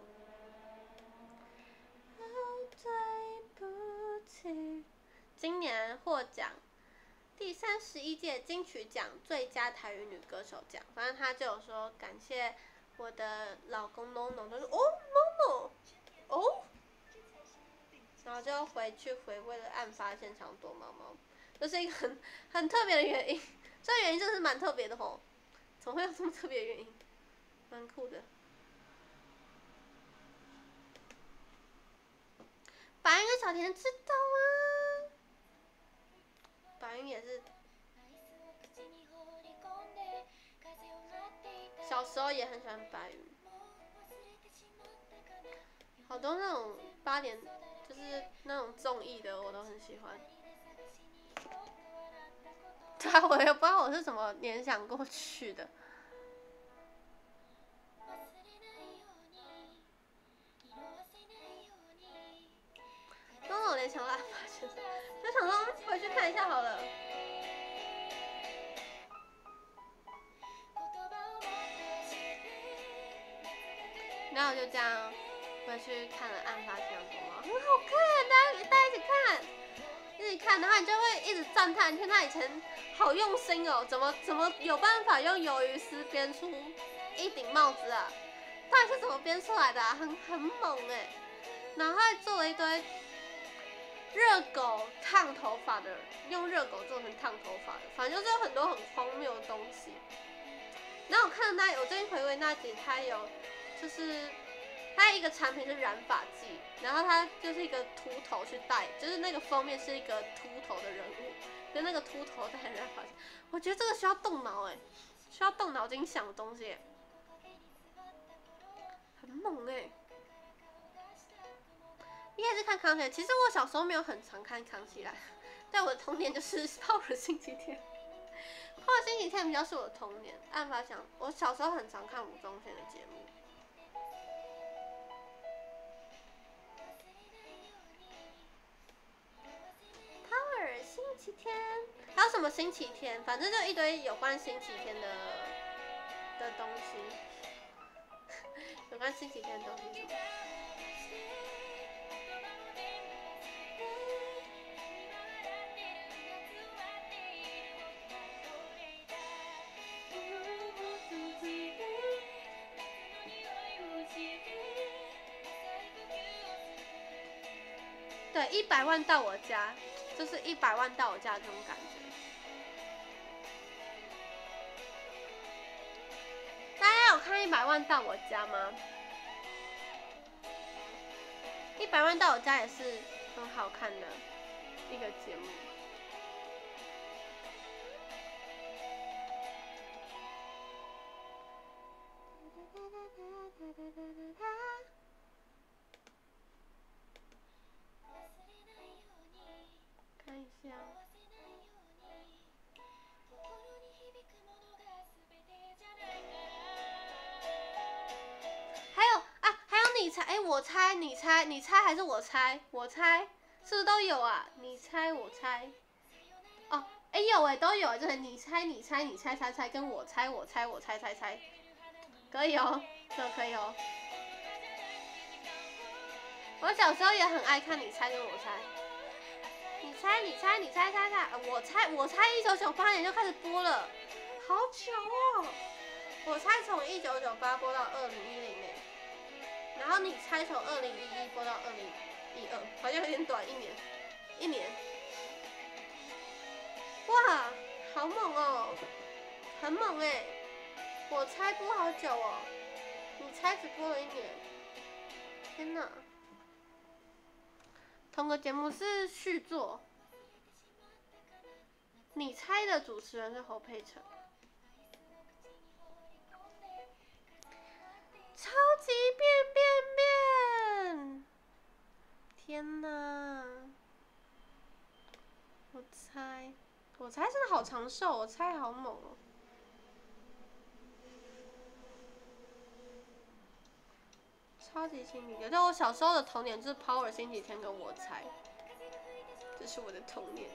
对不起，今年获奖第三十一届金曲奖最佳台语女歌手奖。反正她就有说感谢我的老公 No No， 他说哦 No No， 哦，然后就回去回味了案发现场躲猫猫，这是一个很很特别的原因。这个原因真是蛮特别的吼，怎么会有这么特别的原因？蛮酷的。白云跟小田知道啊，白云也是，小时候也很喜欢白云，好多那种八点就是那种综艺的我都很喜欢。对啊，我也不知道我是怎么联想过去的。跟我联想到案发现场，就想说回去看一下好了。然后我就这样回去看了案发现场躲猫，很好看，大家大家一起看，一起看，然后你就会一直赞叹，你看他以前好用心哦，怎么怎么有办法用鱿鱼丝编出一顶帽子啊？到底是怎么编出来的啊？很很猛哎！然后还做了一堆热狗烫头发的，用热狗做成烫头发的，反正就是有很多很荒谬的东西。然后我看到那，我最近回味那集，它有就是它一个产品是染发剂，然后它就是一个秃头去戴，就是那个封面是一个秃头的人物，跟那个秃头戴染发剂。我觉得这个需要动脑哎，需要动脑筋想的东西，很猛哎。你也是看康熙？其实我小时候没有很常看康熙来，但我的童年就是泡了星期天，泡了星期天比较是我的童年。案发想，我小时候很常看吴宗宪的节目。Power 星期天，还有什么星期天？反正就一堆有关星期天的的东西，有关星期天的东西什么？对，一百万到我家，就是一百万到我家这种感觉。 一百万到我家吗？一百万到我家也是很好看的一个节目。看一下。还有啊，还有你猜，哎，我猜，你猜，你猜还是我猜？我猜，是不是都有啊？你猜，我猜。哦，哎有哎，都有，就是你猜，你猜，你猜猜猜，跟我猜，我猜，我猜猜猜，可以哦，这可以哦。我小时候也很爱看你猜跟我猜。你猜，你猜，你猜猜猜，我猜，我猜，一九九八年就开始播了，好久哦。我猜从一九九八播到二零一零年，然后你猜从二零一一播到二零一二，好像有点短，一年，一年。哇，好猛哦，很猛哎！我猜播好久哦，你猜只播了一年，天哪！同个节目是续作。你猜的主持人是侯佩岑，超级变变变！天哪！我猜，我猜真的好长寿，我猜好猛哦！超级星期天，就我小时候的童年就是 Power 星期天跟我猜，这是我的童年。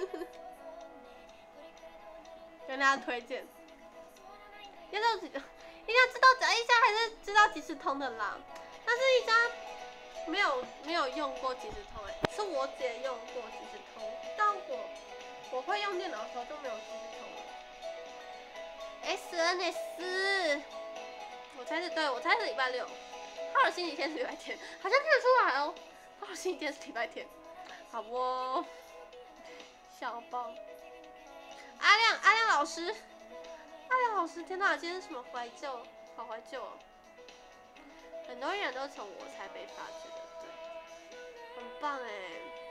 跟大家推荐，要到几，一定要知道讲一家还是知道即时通的啦。但是一家没有没有用过即时通哎、欸，是我姐用过即时通，但我我会用电脑的时候就没有即时通了。S N S， 我猜是对，我猜是礼拜六，浩尔星期天是礼拜天，好像看得出来哦。浩尔星期天是礼拜天，好不、哦？小包。阿亮，阿亮老师，阿亮老师，天哪，今天是什么怀旧？好怀旧哦！很多人都从我才被发掘的，对，很棒哎！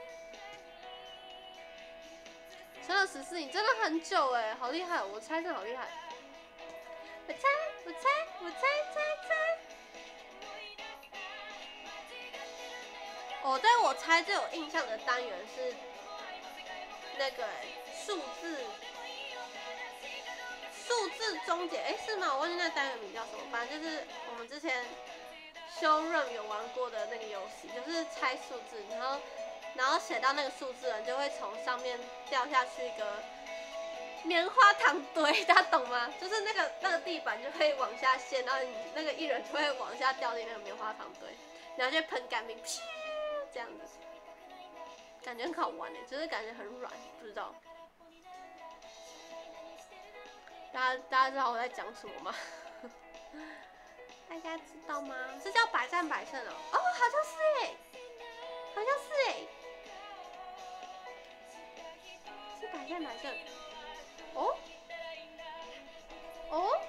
撑了十四年，真的很久哎，好厉害！我猜真的好厉害。我猜，我猜，我猜猜猜。我对我猜最有印象的单元是那个数字。数字终结，哎、欸、是吗？我忘记那单元名叫什么，反正就是我们之前修润有玩过的那个游戏，就是猜数字，然后然后写到那个数字人就会从上面掉下去一个棉花糖堆，大家懂吗？就是那个那个地板就会往下陷，然后你那个艺人就会往下掉进那个棉花糖堆，然后就喷干冰，噗，这样子，感觉很好玩哎，就是感觉很软，不知道。大家大家知道我在讲什么吗？大家知道吗？是叫百战百胜哦。哦，好像是哎，好像是哎，是百战百胜。哦？哦？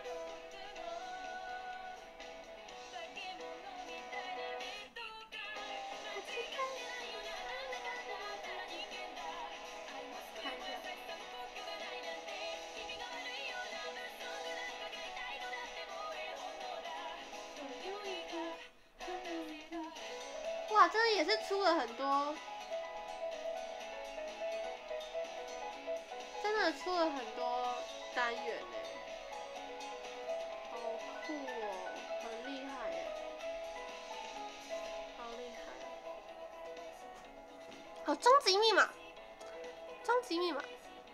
看一下。哇，真的也是出了很多，真的出了很多单元呢，好酷哦，很厉害耶，好厉害！哦，终极密码，终极密码。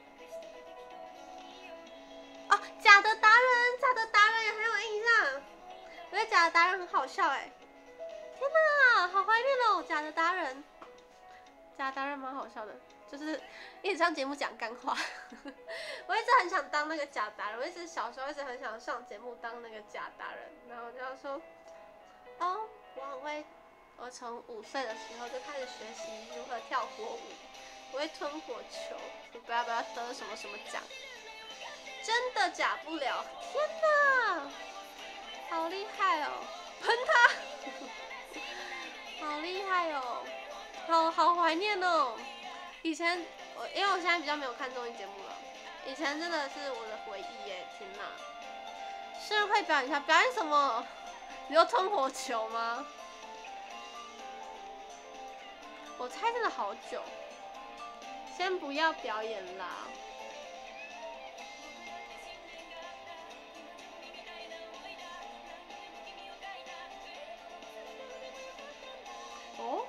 哦，假的达人，假的达人也很有印象，我觉得假的达人很好笑哎。天哪，好怀念哦！假的达人，假的达人蛮好笑的，就是一直上节目讲干话。我一直很想当那个假达人，我一直小时候一直很想上节目当那个假达人，然后我就要说，哦，我很会，我从五岁的时候就开始学习如何跳火舞，我会吞火球，我不要不要得什么什么奖，真的假不了，天哪！ 好厉害哦！喷他，好厉害哦！好好怀念哦！以前我因为我现在比较没有看综艺节目了，以前真的是我的回忆耶！天哪！生日会表演一下，表演什么？你说冲火球吗？我猜真的好久。先不要表演啦。哦。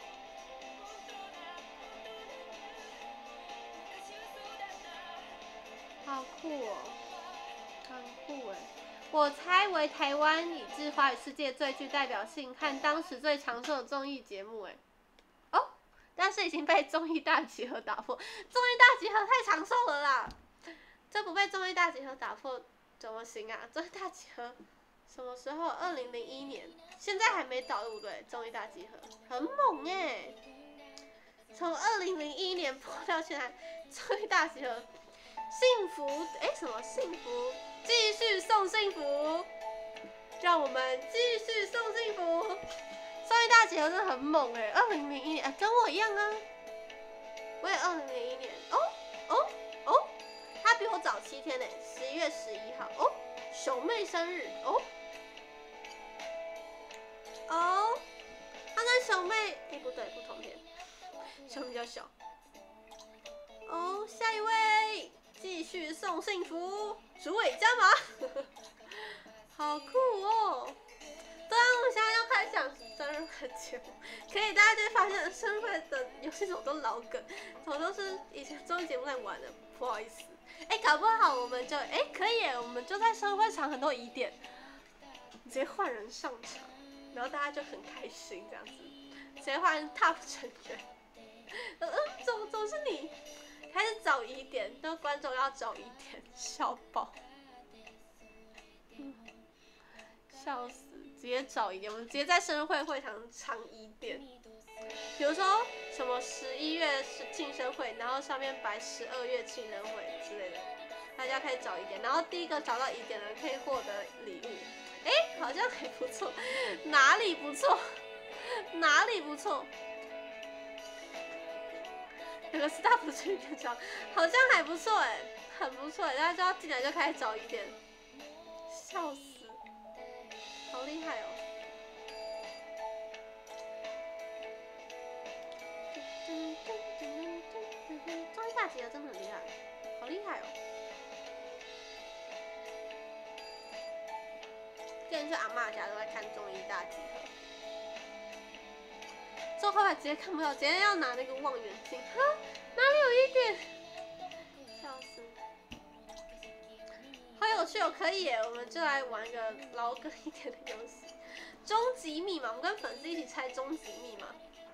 好酷哦，很酷哎！我猜为台湾以至华语世界最具代表性和当时最长寿的综艺节目哎。哦，但是已经被综艺大集合打破。综艺大集合太长寿了啦，这不被综艺大集合打破怎么行啊？综艺大集合什么时候？二零零一年，现在还没倒对不对？综艺大集合很猛哎，从二零零一年播到现在，综艺大集合。幸福哎，什么幸福？继续送幸福，让我们继续送幸福。综艺大集合真的很猛哎，二零零一年，哎，跟我一样啊，我也二零零一年。哦哦哦，他比我早七天呢，十一月十一号。哦，熊妹生日。哦哦，他跟熊妹，哎不对，不同天，熊妹比较小。哦，下一位。继续送幸福，主委加码，好酷哦！对啊，我们现在要开始讲生日会节目，可以大家就会发现生日会的游戏怎么都老梗，怎么都是以前综艺节目在玩的，不好意思。哎、欸，搞不好我们就哎、欸、可以耶，我们就在生日会场很多疑点，直接换人上场，然后大家就很开心这样子，直接换 top 成员。嗯嗯，怎么怎么是你？开始找疑点，都观众要找疑点，笑爆，嗯，笑死，直接找疑点，我们直接在生日会会场藏疑点，比如说什么十一月是庆生会，然后上面摆十二月庆生会之类的，大家可以找疑点，然后第一个找到疑点的人可以获得礼物，哎、欸，好像还不错，哪里不错？哪里不错？有个 staff 去一找，好像还不错哎，很不错哎，大家就要进来就开始找疑点，笑死，好厉害哦！综艺大集合真的很厉害，好厉害哦！之前去阿嬷家都在看综艺大集合。之后后来直接看不到，直接要拿那个望远镜，哈，哪里有一点，笑死，好有趣哦，可以耶，我们就来玩一个老梗一点的游戏，终极密码，我们跟粉丝一起猜终极密码。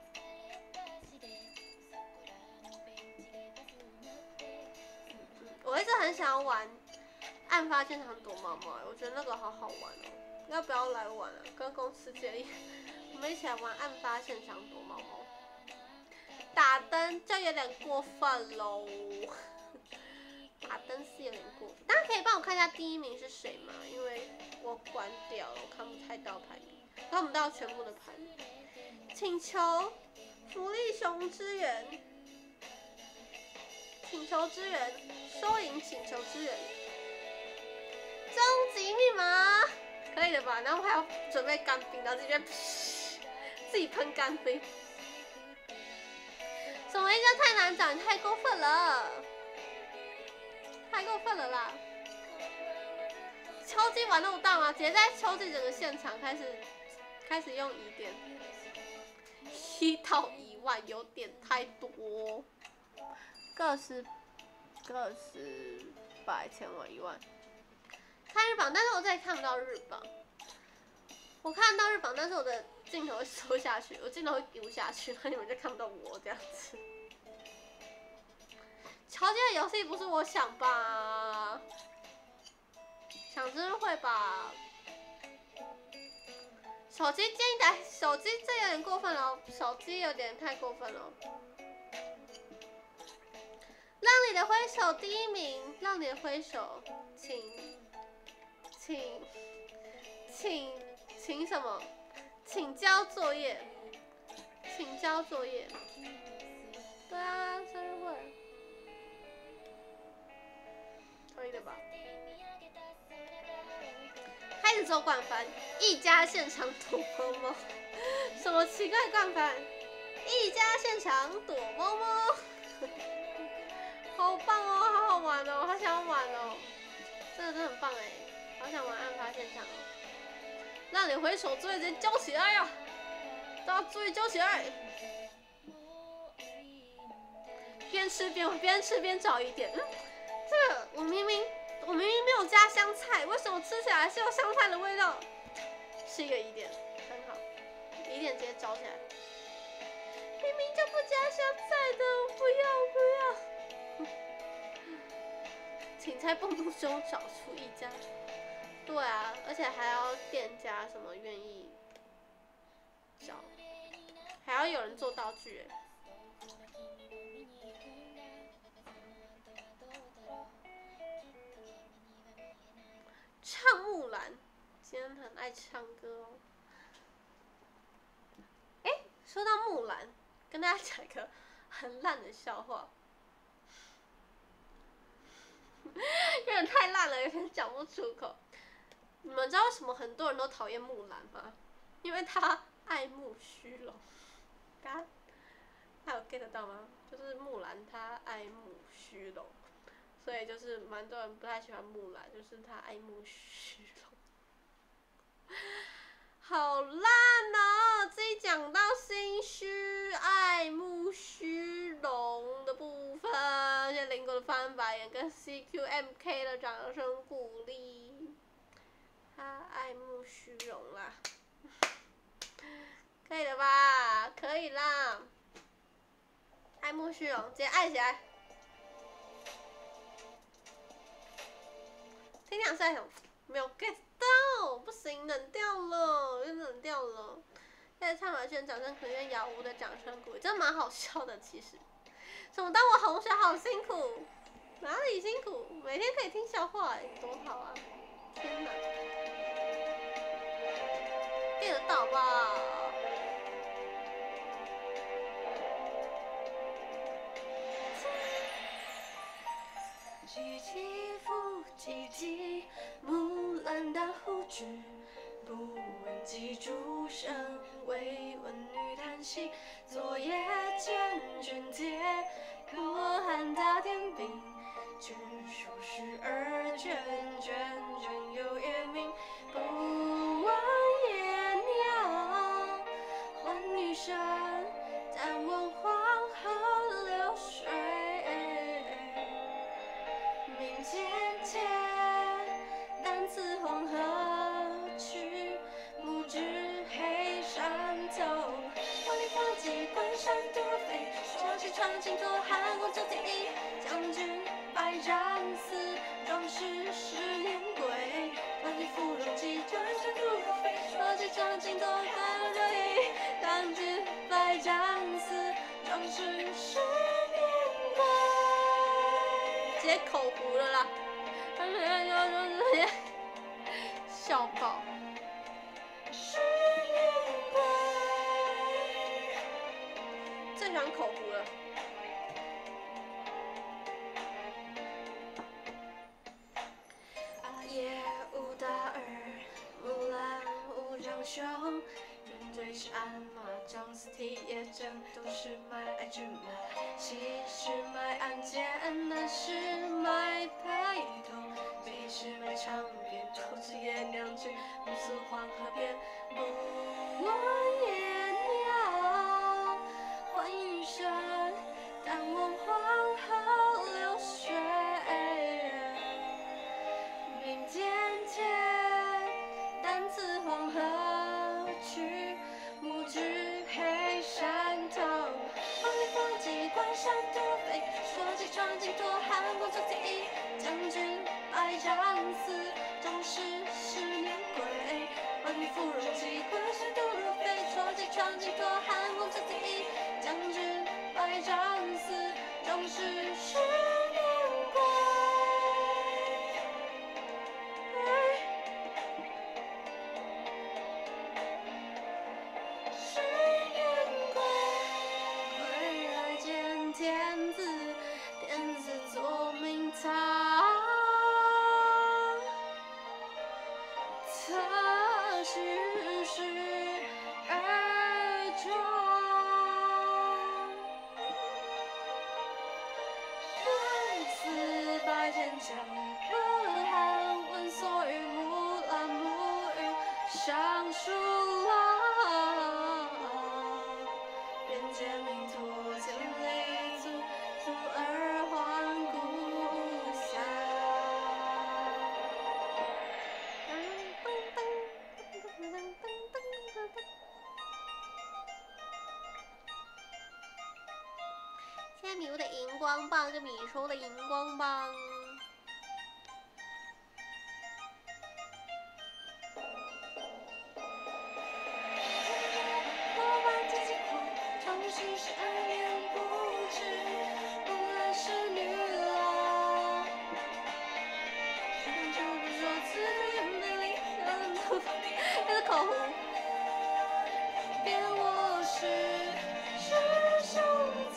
我一直很想要玩案发现场躲猫猫，我觉得那个好好玩哦，要不要来玩啊？跟公司建议。我们一起来玩案发现场躲猫猫，打灯就有点过分喽。打灯是有点过分，大家可以帮我看一下第一名是谁吗？因为我关掉了，我看不太到排名，看不到全部的排名。请求福利熊支援，请求支援，收银请求支援，终极密码，可以的吧？然后还要准备干冰，然后这边。自己喷干杯，什么一家太难找，你太过分了，太过分了啦！秋季玩那么大吗？直接在秋季整个现场开始开始用疑点，一到一万有点太多，个十、个十、百、千万、一万。看日榜，但是我这里看不到日榜。我看到日榜，但是我的镜头会收下去，我镜头会丢下去，然后你们就看不到我这样子。乔杰的游戏不是我想吧？想真的会吧？手机建议打手机，这有点过分了，手机有点太过分了。让你的挥手第一名，让你的挥手，请，请。 请请什么？请交作业，请交作业。对啊，生日会，可以的吧？开始走惯犯，一家现场躲猫猫，什么奇怪惯犯？一家现场躲猫猫，好棒哦，好好玩哦，好想玩哦，这个真的很棒哎，好想玩案发现场哦。让你回首作业直接交起来呀！大家作业交起来！边吃边边吃边找疑点，嗯，这个我明明我明明没有加香菜，为什么吃起来是有香菜的味道？是一个疑点，很好，疑点直接找起来。明明就不加香菜的，不要不要！请在蹦蹦中找出一家。对啊，而且还要店家什么愿意找，还要有人做道具。唱木兰，今天很爱唱歌哦。哎，说到木兰，跟大家讲一个很烂的笑话，有点太烂了，有点讲不出口。你们知道为什么很多人都讨厌木兰吗？因为她爱慕虚荣。大家还有 get 到吗？就是木兰她爱慕虚荣，所以就是蛮多人不太喜欢木兰，就是她爱慕虚荣。好烂哦！自己讲到心虚、爱慕虚荣的部分，而且林国的翻白眼跟 C Q M K 的掌声鼓励。他爱慕虚荣啦，可以了吧？可以啦，爱慕虚荣，直接爱起来。听两下想没有 get 到，不行，冷掉了，又冷掉了。现在唱完宣掌声，可愿瑶屋的掌声鼓励，真的蛮好笑的，其实。什么当我红学好辛苦？哪里辛苦？每天可以听笑话，多好啊！天哪！get 得到吧？唧唧复唧唧，木兰当户织，不闻机杼声，惟闻女叹息。昨夜见君解，可汗大天兵。据说十二卷，卷卷有夜明。不闻夜鸟唤女声，但闻黄河流水。明渐渐，但自黄河去，暮至黑山头。万里放骑，关山多飞，说起长津多汉光州第一将军。百战死，壮士十年归。万里赴戎机，关山多飞，说起长津多汉光州第一将军。百战死，壮士十年归。直接口胡了啦！笑爆！十年归，最喜欢口胡了。夜无大儿，木兰无长兄。人对是鞍马，张四蹄也正，都是买爱之马。西是买鞍鞯，南是买辔头，北是买长鞭，东是爷娘军。暮宿黄河边，不闻夜鸟唤雨声，但闻黄河流水。明渐渐，但自黄河去，暮至黑山头。万里放骑，关山多飞，说起长津多汉光州第一将军。百战死，壮士十年归。万里赴戎机，关山世事而终。生死百千江，可汗问所欲，木兰木语上书郎。人间命途千里足，足而还故乡。谢谢米屋的荧光棒跟米叔的荧光棒。我万劫疾苦，终是十二年不知，不来是女郎。就不说此地美丽，这是口胡。辨我是师兄子。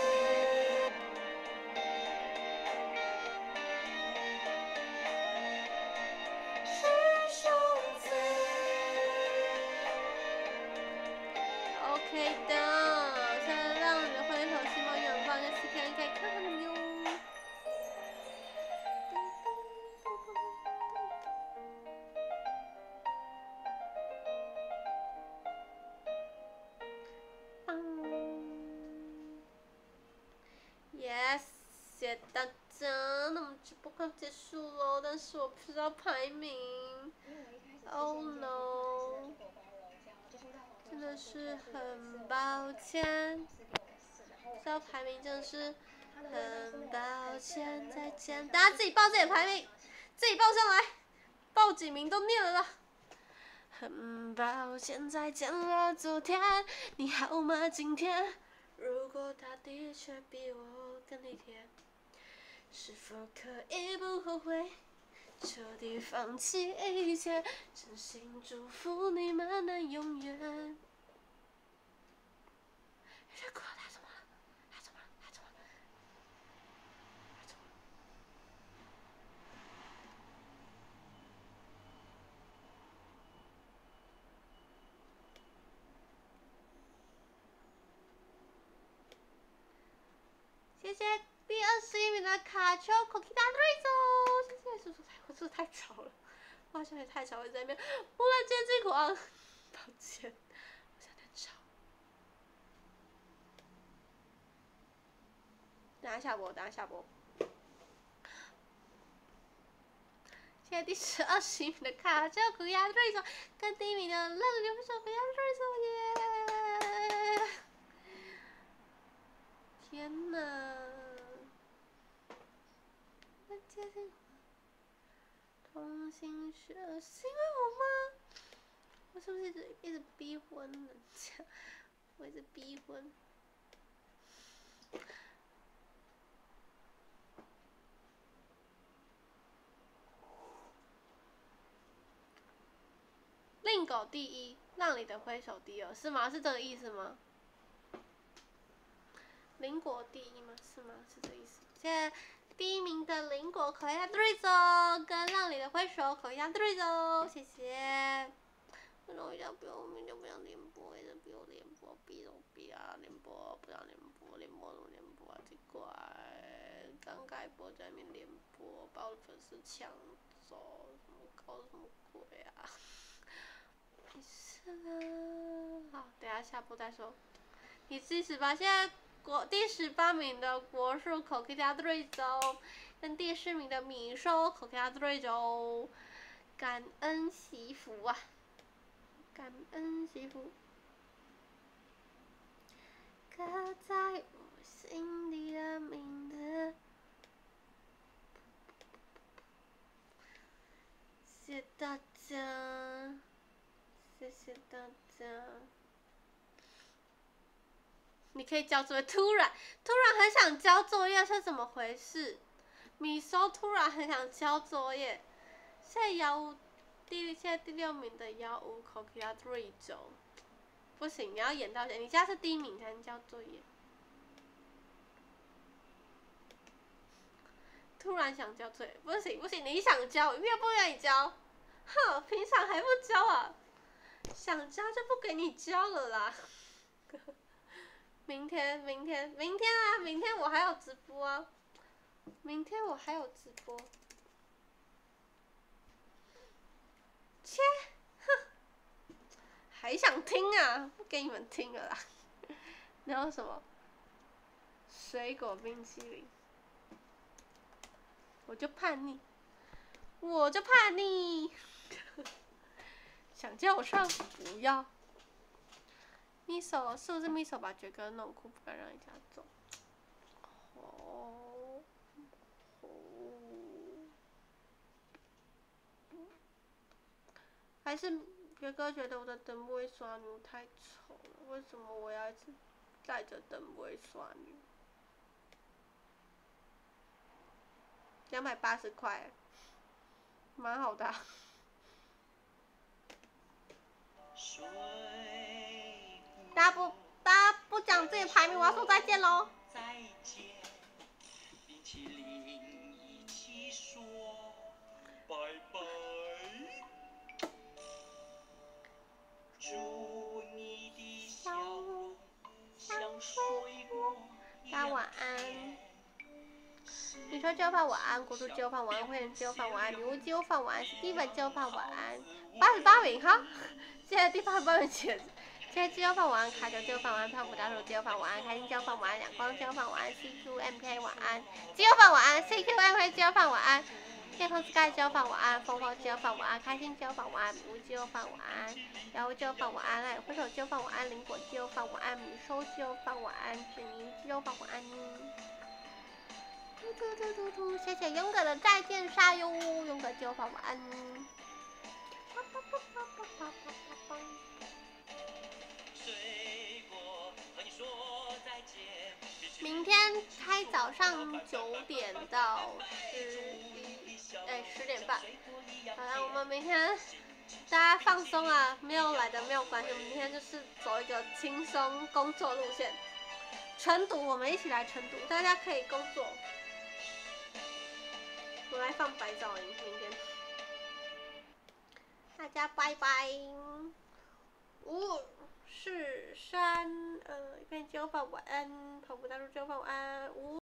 师兄子。OK 的，现在让你的挥手星光远方跟 C K N 可以看看你哟。Yes， 谢谢大家，那我们直播快结束喽，但是我不知道排名。Oh no， 真的是很抱歉，不知道排名真的是很抱歉，再见。大家自己报自己的排名，自己报上来，报几名都念了啦。很抱歉，再见了昨天，你好吗今天？如果他的确比我更体贴，是否可以不后悔，彻底放弃一切？真心祝福你们能永远。热哭了，他怎么了？他怎么了？他怎么了？他怎么了？谢谢第二十一名的卡丘 Cookie 大瑞走，谢谢叔叔太，我是不是太吵了？我好像也太吵，我在那边木兰接这口啊，抱歉，我有点吵。等下下播，等下下播。谢谢第十二十一名的卡丘 Cookie 大瑞走，跟第一名的乐流手 Cookie 大瑞走耶！天哪！同心是是因为我吗？我是不是一直一直逼婚人家？我一直逼婚。令狗第一，让你的挥手第二，是吗？是这个意思吗？邻国第一吗？是吗？是这个意思。谢谢第一名的邻国口一下对走，跟让你的挥手口一下对走，谢谢。为什么一定要逼我们就不想联播，一直逼我联播，逼我逼啊联播，不想联播，联播怎么联播啊？奇怪，刚开播在那边联播，把我的粉丝抢走，怎么搞什么鬼啊？没事啦，好，等下下播再说。第四十八，现在国第十八名的国术口 K 加对走，跟第十名的米收口 K 加对走，感恩惜福啊！感恩惜福，刻在我心底的名字。谢谢大家，谢谢大家。你可以交作业，突然突然很想交作业是怎么回事？米收突然很想交作业，现在幺五第现在第六名的幺五口 K 加对走，不行，你要演到你现在是第一名才能交作业。突然想交作业，不行不行，你想交，越不愿意交，哼，平常还不交啊？ 想交就不给你交了啦。明天，明天，明天啊！明天我还有直播啊！明天我还有直播。切，哼，还想听啊？不给你们听了啦。然后什么？水果冰淇淋。我就叛逆，我就叛逆。想叫我上，不要。Miso 是不是 Miso 把爵哥弄哭，不敢让人家走？哦，哦，还是爵哥觉得我的灯不会刷女太丑了？为什么我要一直带着灯不会刷女？两百八十块，蛮好的、啊。大家不，大家不讲自己的排名，我要说再见喽。再见，冰淇淋一起说拜拜。祝你的笑容像水果一样。大家晚安。你说就饭晚安，国度就饭晚安，会员就饭晚安，礼物就饭晚安，史蒂文就饭晚安，八十八名哈，现在第八十八名写。现在就饭晚安，卡九就饭晚安，胖虎大叔就饭晚安，开心就饭晚安，两光就饭晚安 ，C Q M K 晚安，就饭晚安 ，C Q M K 就饭晚安，夜空 Sky 就饭晚安，风风就饭晚安，开心就饭晚安，礼物就饭晚安，然后就饭晚安，爱挥手就饭晚安，灵果就饭晚安，米收就饭晚安，子宁就饭晚安。突突突突突，谢谢勇哥的再见杀哟，勇哥就饭晚安。明天开早上九点到十一，哎十点半。好了，我们明天大家放松啊，没有来的没有关系，我们明天就是走一个轻松工作路线。晨读，我们一起来晨读，大家可以工作。我来放白噪音，明天。大家拜拜。五、四、三、二，一片就饭晚安，跑步大叔就饭晚安。五。